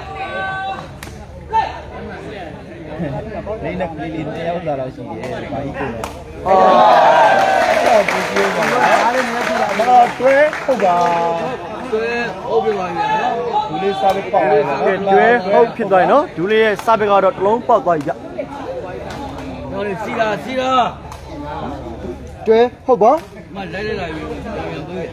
နေနဲ့ကလေးလေးတယောက်လာတော့ရှိတယ်ဘာကြီးကိုအော်တော့ဒီလိုပါအားလေးနေထိတာမတော့တွဲဟုတ်ပါတွဲဟုတ်ပြီပါဗျာဒူလေးစားပဲပေါက်တယ်တွဲဟုတ်ဖြစ်သွားပြီနော်ဒူလေးရဲ့စားပဲကတော့တလုံးပေါက်သွားပြီဗျဟောလေစီလာစီလာတွဲဟုတ်ပါမလိုက်လိုက်လာပြီပြန်သွေး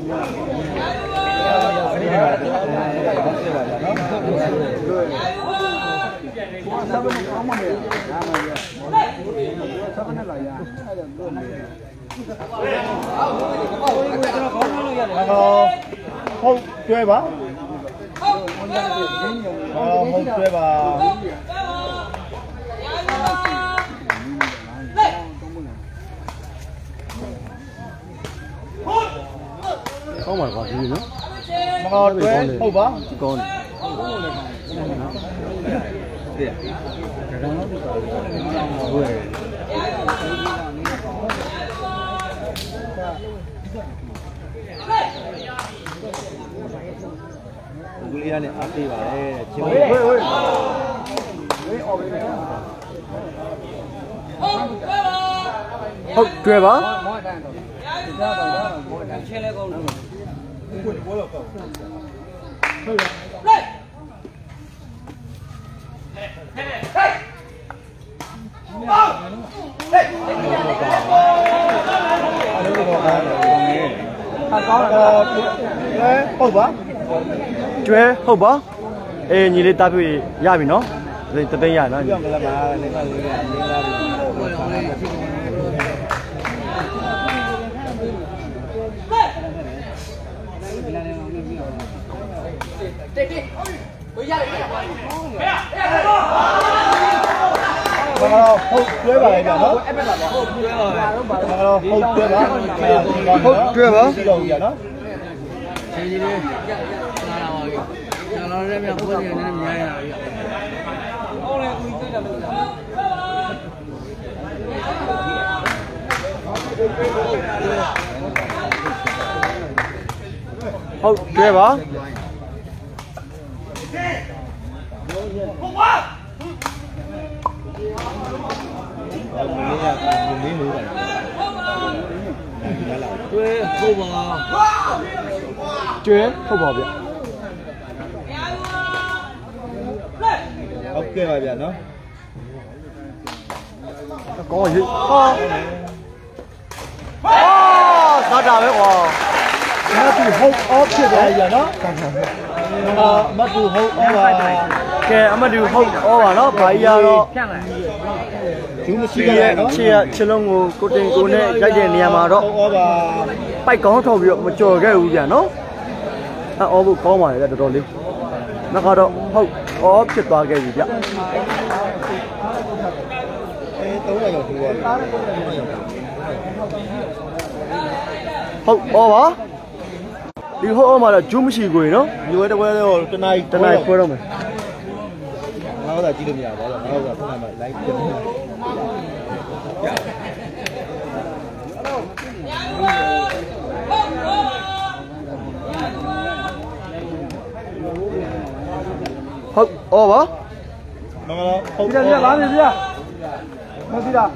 စားပဲကောင်းမှမယ်နားမရစားပဲလာရဟုတ်တွဲပါဟုတ်ကဲ့ပါကောင်းပါကွာဒီနော်မကောတွဲဟုတ်ပါကောင်းတယ်တဲ့ဒါတော့ဟုတ်ရဲ့ဘူးလေးကနေအားပေးပါတယ်ချင်းဝေးဝေးဝေးဝေးအော်ပေးမယ်ဟုတ်ကြွယ်ပါမောတန်တော့ဒီတော့တော့မောတန်ချင်းလဲကောင်းတယ်ကိုဘောတော့ကောင်းဟုတ်လားဟေးဟေးဟေးအော်ဟေးဟာကောင်းတော့ဟုတ်ပါကျွဲဟုတ်ပါအေးညီလေးတားပြရပြီနော်တသိန်းရနော်ပြောမလားပါနေပါလေးလေးလားတေးတေးဘယ်ရလဲဘာလို့ဟုတ်ကျွဲပါလေဗျာနော်အဲ့ဘက်ပါဟုတ်ကျွဲပါပဲဘာလို့ဟုတ်ကျွဲပါဟုတ်ကျွဲပါဒီလိုကြီးနော်ချင်းကြီးလေးလာလာပါပြီကျွန်တော်လည်းမြောက်ဖို့နေနေများရတာပြီဟုတ်လေဦးကြီးတွေ့တယ်မလားဟုတ်ကျွဲပါဟုတ်ပါမင်းကမင်းလို့ကျွဲဟုတ်ပါကျွဲဟုတ်ပါဗျဟုတ်ကဲ့ပါဗျာနော်ကောင်းရေးဟာဟာစားတာပဲကွာမတ်တူဟုတ်အော့ဖြစ်သွားရနော်အာမတ်တူဟုတ်အော့ပါကဲအမတ်တူဟုတ်အော့ပါနော်ဘာကြီးရတော့ဖြန့်လိုက်ကျူးမရှိရဲ့ခြေရခြေလုံးကိုကိုတင်ကိုနဲ့ရိုက်တဲ့နေရာမှာတော့အော်ပါပိုက်ကောင်းထောက်ပြီးတော့မကြော်ခဲ့ဘူးဗျာနော်အော်ဖို့ကောင်းပါလေတော်တော်လေးနောက်ကတော့ဟုတ်အော်ဖြစ်သွားခဲ့ပြီဗျအဲသုံးရရောက်ပြီးတော့ဟုတ်အော်ပါဒီဟုတ်အော်မှာတော့ကျူးမရှိကိုနော်ဒီဝဲတဝဲတော့တနားတနားခွဲတော့မယ်ငါ့ဥသာကြည့်လို့မရပါဘူးငါ့ဥသာဖုန်းနံပါတ် live ပြန်ဟုတ်အော်ပါမင်္ဂလာဟုတ်ပြပြလာပြီဗျာမသိတာ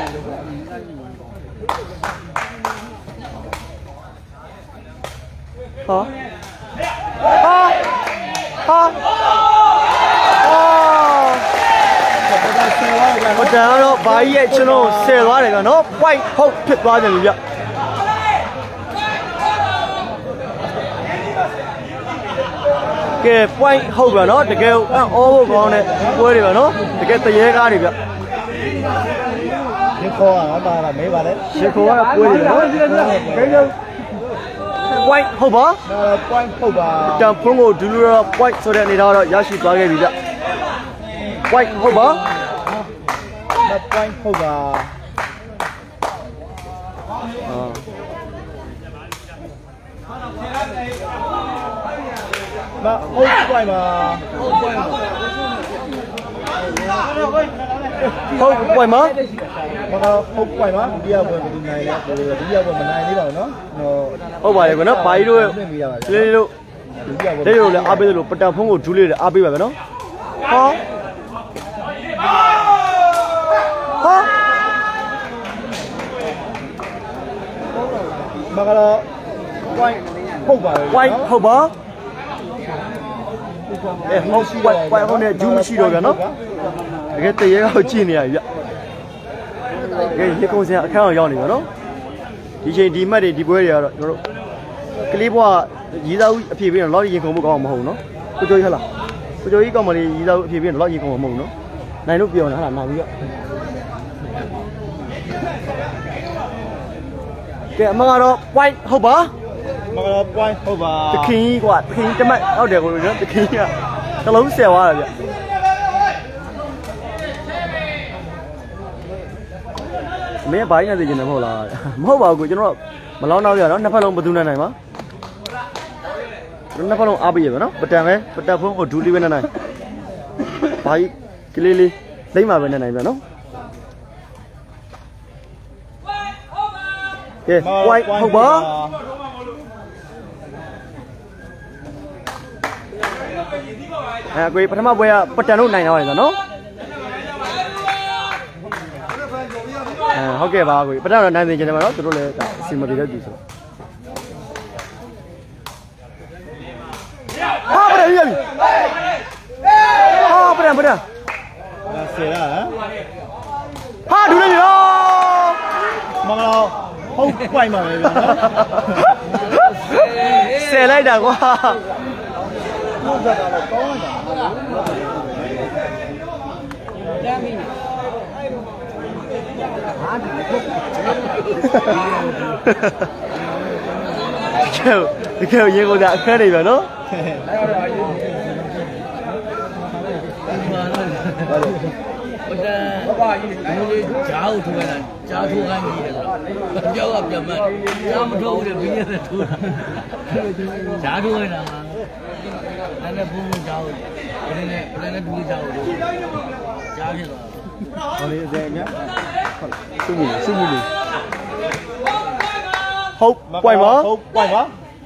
ဟာဟာဟာဟိုတန်တော့ဘာကြီးရဲ့ကျွန်တော်ဆယ်သွားတယ်ကနော် point ဟုတ်ဖြစ်သွားတယ်ဗျကဲ point ဟုတ်ပါနော်တကယ်အော်ဖို့ကောင်းတဲ့ပွဲတွေပါနော်တကယ်တရေကားတွေဗျရခေါ်ရတာပါမဲပါလေရခေါ်ရပွဲတွေနော်ခဲရုံ point ဟုတ်ပါ point ဟုတ်ပါတန်ဖုန်းကိုဒူလူရော point ဆိုတဲ့အနေနဲ့တော့ရရှိသွားခဲ့ပြီဗျ point ဟုတ်ပါ point ဟုတ်ပါအာမဟုတ် point ပါဟုတ် point ပါဟုတ် point ပါမကဟုတ် point ပါဒုတိယပွဲမဒီနိုင်လဲဒုတိယပွဲမနိုင်သေးပါဘူးနော်ဟုတ်ပါတယ်ကွနော်ဘာကြီးတို့လေးတို့ဒုတိယပွဲလေးတို့လည်းအားပေးတယ်လို့ပတန်ဖုန်းကိုဒူးလေးလည်းအားပေးပါပဲနော်ဟောဟောမကတော့ point ဟုတ်ပါလေ point ဟုတ်ပါအဲဟုတ် point point ဟုတ်နေဂျူးမရှိတော့ဗျာနော်တကယ်တရေကောက်ကြည့်နေရပြီဗျကဲရေကုန်စင်အခန်းအောင်ရောက်နေပါနော်ဒီချိန်ဒီမှတ်တွေဒီပွဲတွေကတော့ကျွန်တော်တို့ကလေးဘွားရီးသားဦးအဖြေပေးတော့လောက်ရင်ခုံဖို့ကောင်းမှာမဟုတ်ဘူးနော်ကိုကျော်ကြီးဟလားကိုကျော်ကြီးကောင်းမလေးရီးသားဦးအဖြေပေးတော့လောက်ရင်ခုံမှာမဟုတ်ဘူးနော်နိုင်လို့ပြောနေတာဟလားနိုင်ပြီဗျကဲအမကတော့ point ဟုတ်ပါမကပွိုင်းဟုတ်ပါတခင်ကြီးကွာတခင်ကြီးတမတ်ဟုတ်တယ်ကိုနော်တခင်ကြီးကတလုံးဆယ်သွားတယ်ဗျမင်းဘာကြီးနဲ့သိကျင်တယ်မဟုတ်လားမဟုတ်ပါဘူးကိုကျွန်တော်မလောင်းတော့ရနော်နှစ်ဖက်လုံးဘယ်သူနဲ့နိုင်ပါနှစ်ဖက်လုံးအားပေးရပါနော်ပတန်ပဲပတက်ဖုံးကိုဒူးလေးပဲနဲ့နိုင်ဘာကြီးကလေးလေးလိမ့်မှာပဲနဲ့နိုင်ပြန်နော်ကဲဝိုင်းဟုတ်ပါအဲကိုပထမပွဲကပတန်တို့နိုင်တော့ရနော်အဲဟုတ်ကဲ့ပါကိုပတန်တော့နိုင်နေကြတယ်မှာနော်သူတို့လည်းအစီမပြေတဲ့သူဆိုဟာပတန်ရပြီဟာပတန်ပတန်ဆယ်လားဟာဒူနေရောမင်္ဂလာဟုတ်ပွိုင်းပါပဲဗျာဆယ်လိုက်တာကွာဟုတ်ကဲ့တော့ကောင်းတာတမ်းပြီဟာဒီခုဒီကေရေကိုဒါအခက်နေပြီနော်ဟုတ်တယ်ဘာပါကြီးဒီဂျားကိုထိုးရတာဂျားထိုးခိုင်းကြီးတယ်ဆိုတော့ပြောကပြတ်မှဂျားမထိုးဘူးလေဘင်းရဲ့ထိုးတာဂျားထိုးရတာအဲ့ဒါဘုံဂျားကိုဘယ်နဲ့ဘယ်နဲ့ဒူးဂျားကိုဂျားဖြစ်သွားဟောလေအစဲမြတ်စုမိစုမိလေးဟုတ်ပွိုင်ပါဟုတ်ပွိုင်းပါ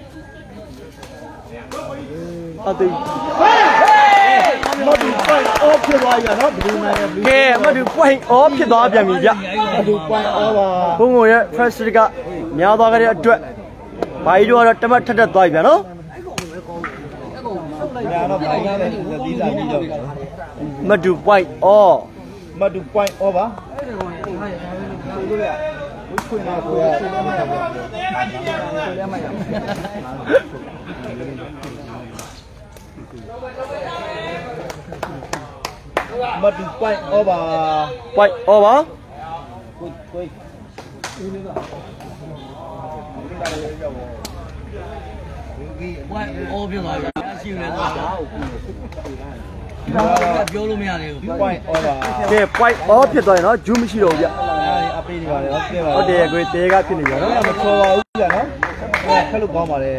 အတိမတူပွိုင်းအော်ဖြစ်သွားရနော်ဘယ်လိုနိုင်လဲကဲမတူပွိုင်းအော်ဖြစ်သွားပြန်ပြီဗျမတူပွိုင်းအော်ပါဘုံကိုရဲ့ first ကများသွားကြတဲ့အတွက်ဘာကြီးတို့ကတော့တမတ်ထက်ထက်သွားပြီဗျနော်ညာတော့ဘာကြီးလဲဒီစားပြီးတော့မတူပွိုင်းအော်မတူပွိုင်းအော်ပါခွင့်ရခွင့်ရမတူပွိုင်းအော်ပါပွိုင်းအော်ပါကိုကိုဝိုင်းအော်ပြသွားပြီရှိနေတော့ဂျားကိုပြောလို့မရသေးဘူး point over ကဲ point off ဖြစ်သွားရင်နော်ဂျူးမရှိတော့ဘူးဗျအပေးနေပါလေဟုတ်ကဲ့ပါဟုတ်တယ်ကိုတဲကဖြစ်နေကြနော်မချော်ပါဘူးဗျာနော်ခက်လို့ကောင်းပါလေ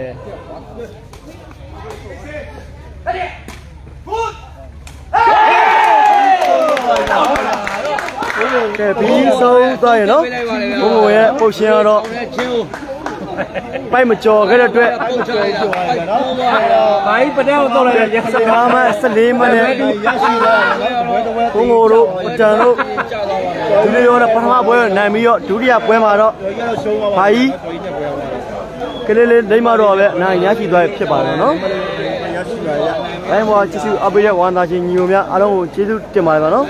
ကဲပြီးဆုံးသွားရင်နော်ဘုံဘုံရဲ့ပုတ်ရှင်ကတော့ပိုက်မကြော်ခဲ့တဲ့အတွက်ပိုက်မကြော်ကြော်ရတယ်နော်ဘာကြီးပတဲကိုတော့လိုက်ရစကားမှဆယ်လေးမိနစ်ရရှိလာဘုံဘုံတို့အတန်တို့ဒီလိုရောပထမပွဲနိုင်ပြီးတော့ဒုတိယပွဲမှာတော့ဘာကြီးကလေးလေးလိမ့်မတော့ပဲနိုင်ရရှိသွားဖြစ်ပါတယ်နော်ရရှိပါရအဲမှာကျေးဇူးအပေးတဲ့ဝမ်းသာခြင်းညီုံများအားလုံးကိုကျေးဇူးတင်ပါတယ်ပါနော်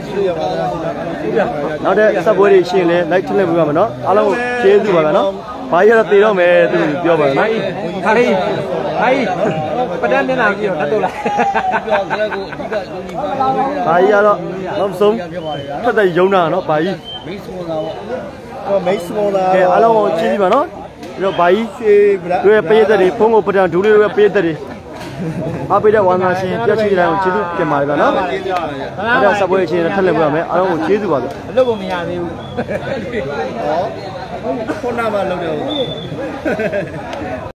နောက်တဲ့ဆက်ပွဲတွေရှိရင်လည်း like ထည့်လိုက်ပေးပါမယ်နော်အားလုံးကိုကျေးဇူးပါဗျာနော်ဘာကြီးတော့တည်တော့မယ်သူပြောပါနော်ခါလေးဟာကြီးပဒန်းမျက်နှာပြီးတော့ထပ်တော့လိုက်ပြောကြကိုအဓိကလူကြီးပါဘာကြီးကတော့နောက်ဆုံးထပ်တဲ့ယုံနာနော်ဘာကြီးမိတ်ဆွန်လာပေါ့ဟောမိတ်ဆွန်လာကဲအားလုံးကိုကျေးဇူးပါနော်ပြီးတော့ဘာကြီးတို့ရဲ့ပရိသတ်တွေဖုန်းကိုပဒန်းဒူးလေးတို့ရဲ့ပရိသတ်တွေအားပေးတဲ့ဝမ်းသာရှင်ပြည့်စုံတဲ့ကျေးဇူးတင်ပါတယ်ဗျာနော်အဲ့ဒါဆက်ပွဲချင်းထပ်လက်ပြရမယ်အားလုံးကိုကျေးဇူးပါဗျာအလုပ်ကမရသေးဘူးဟောခုနမှလုပ်တယ်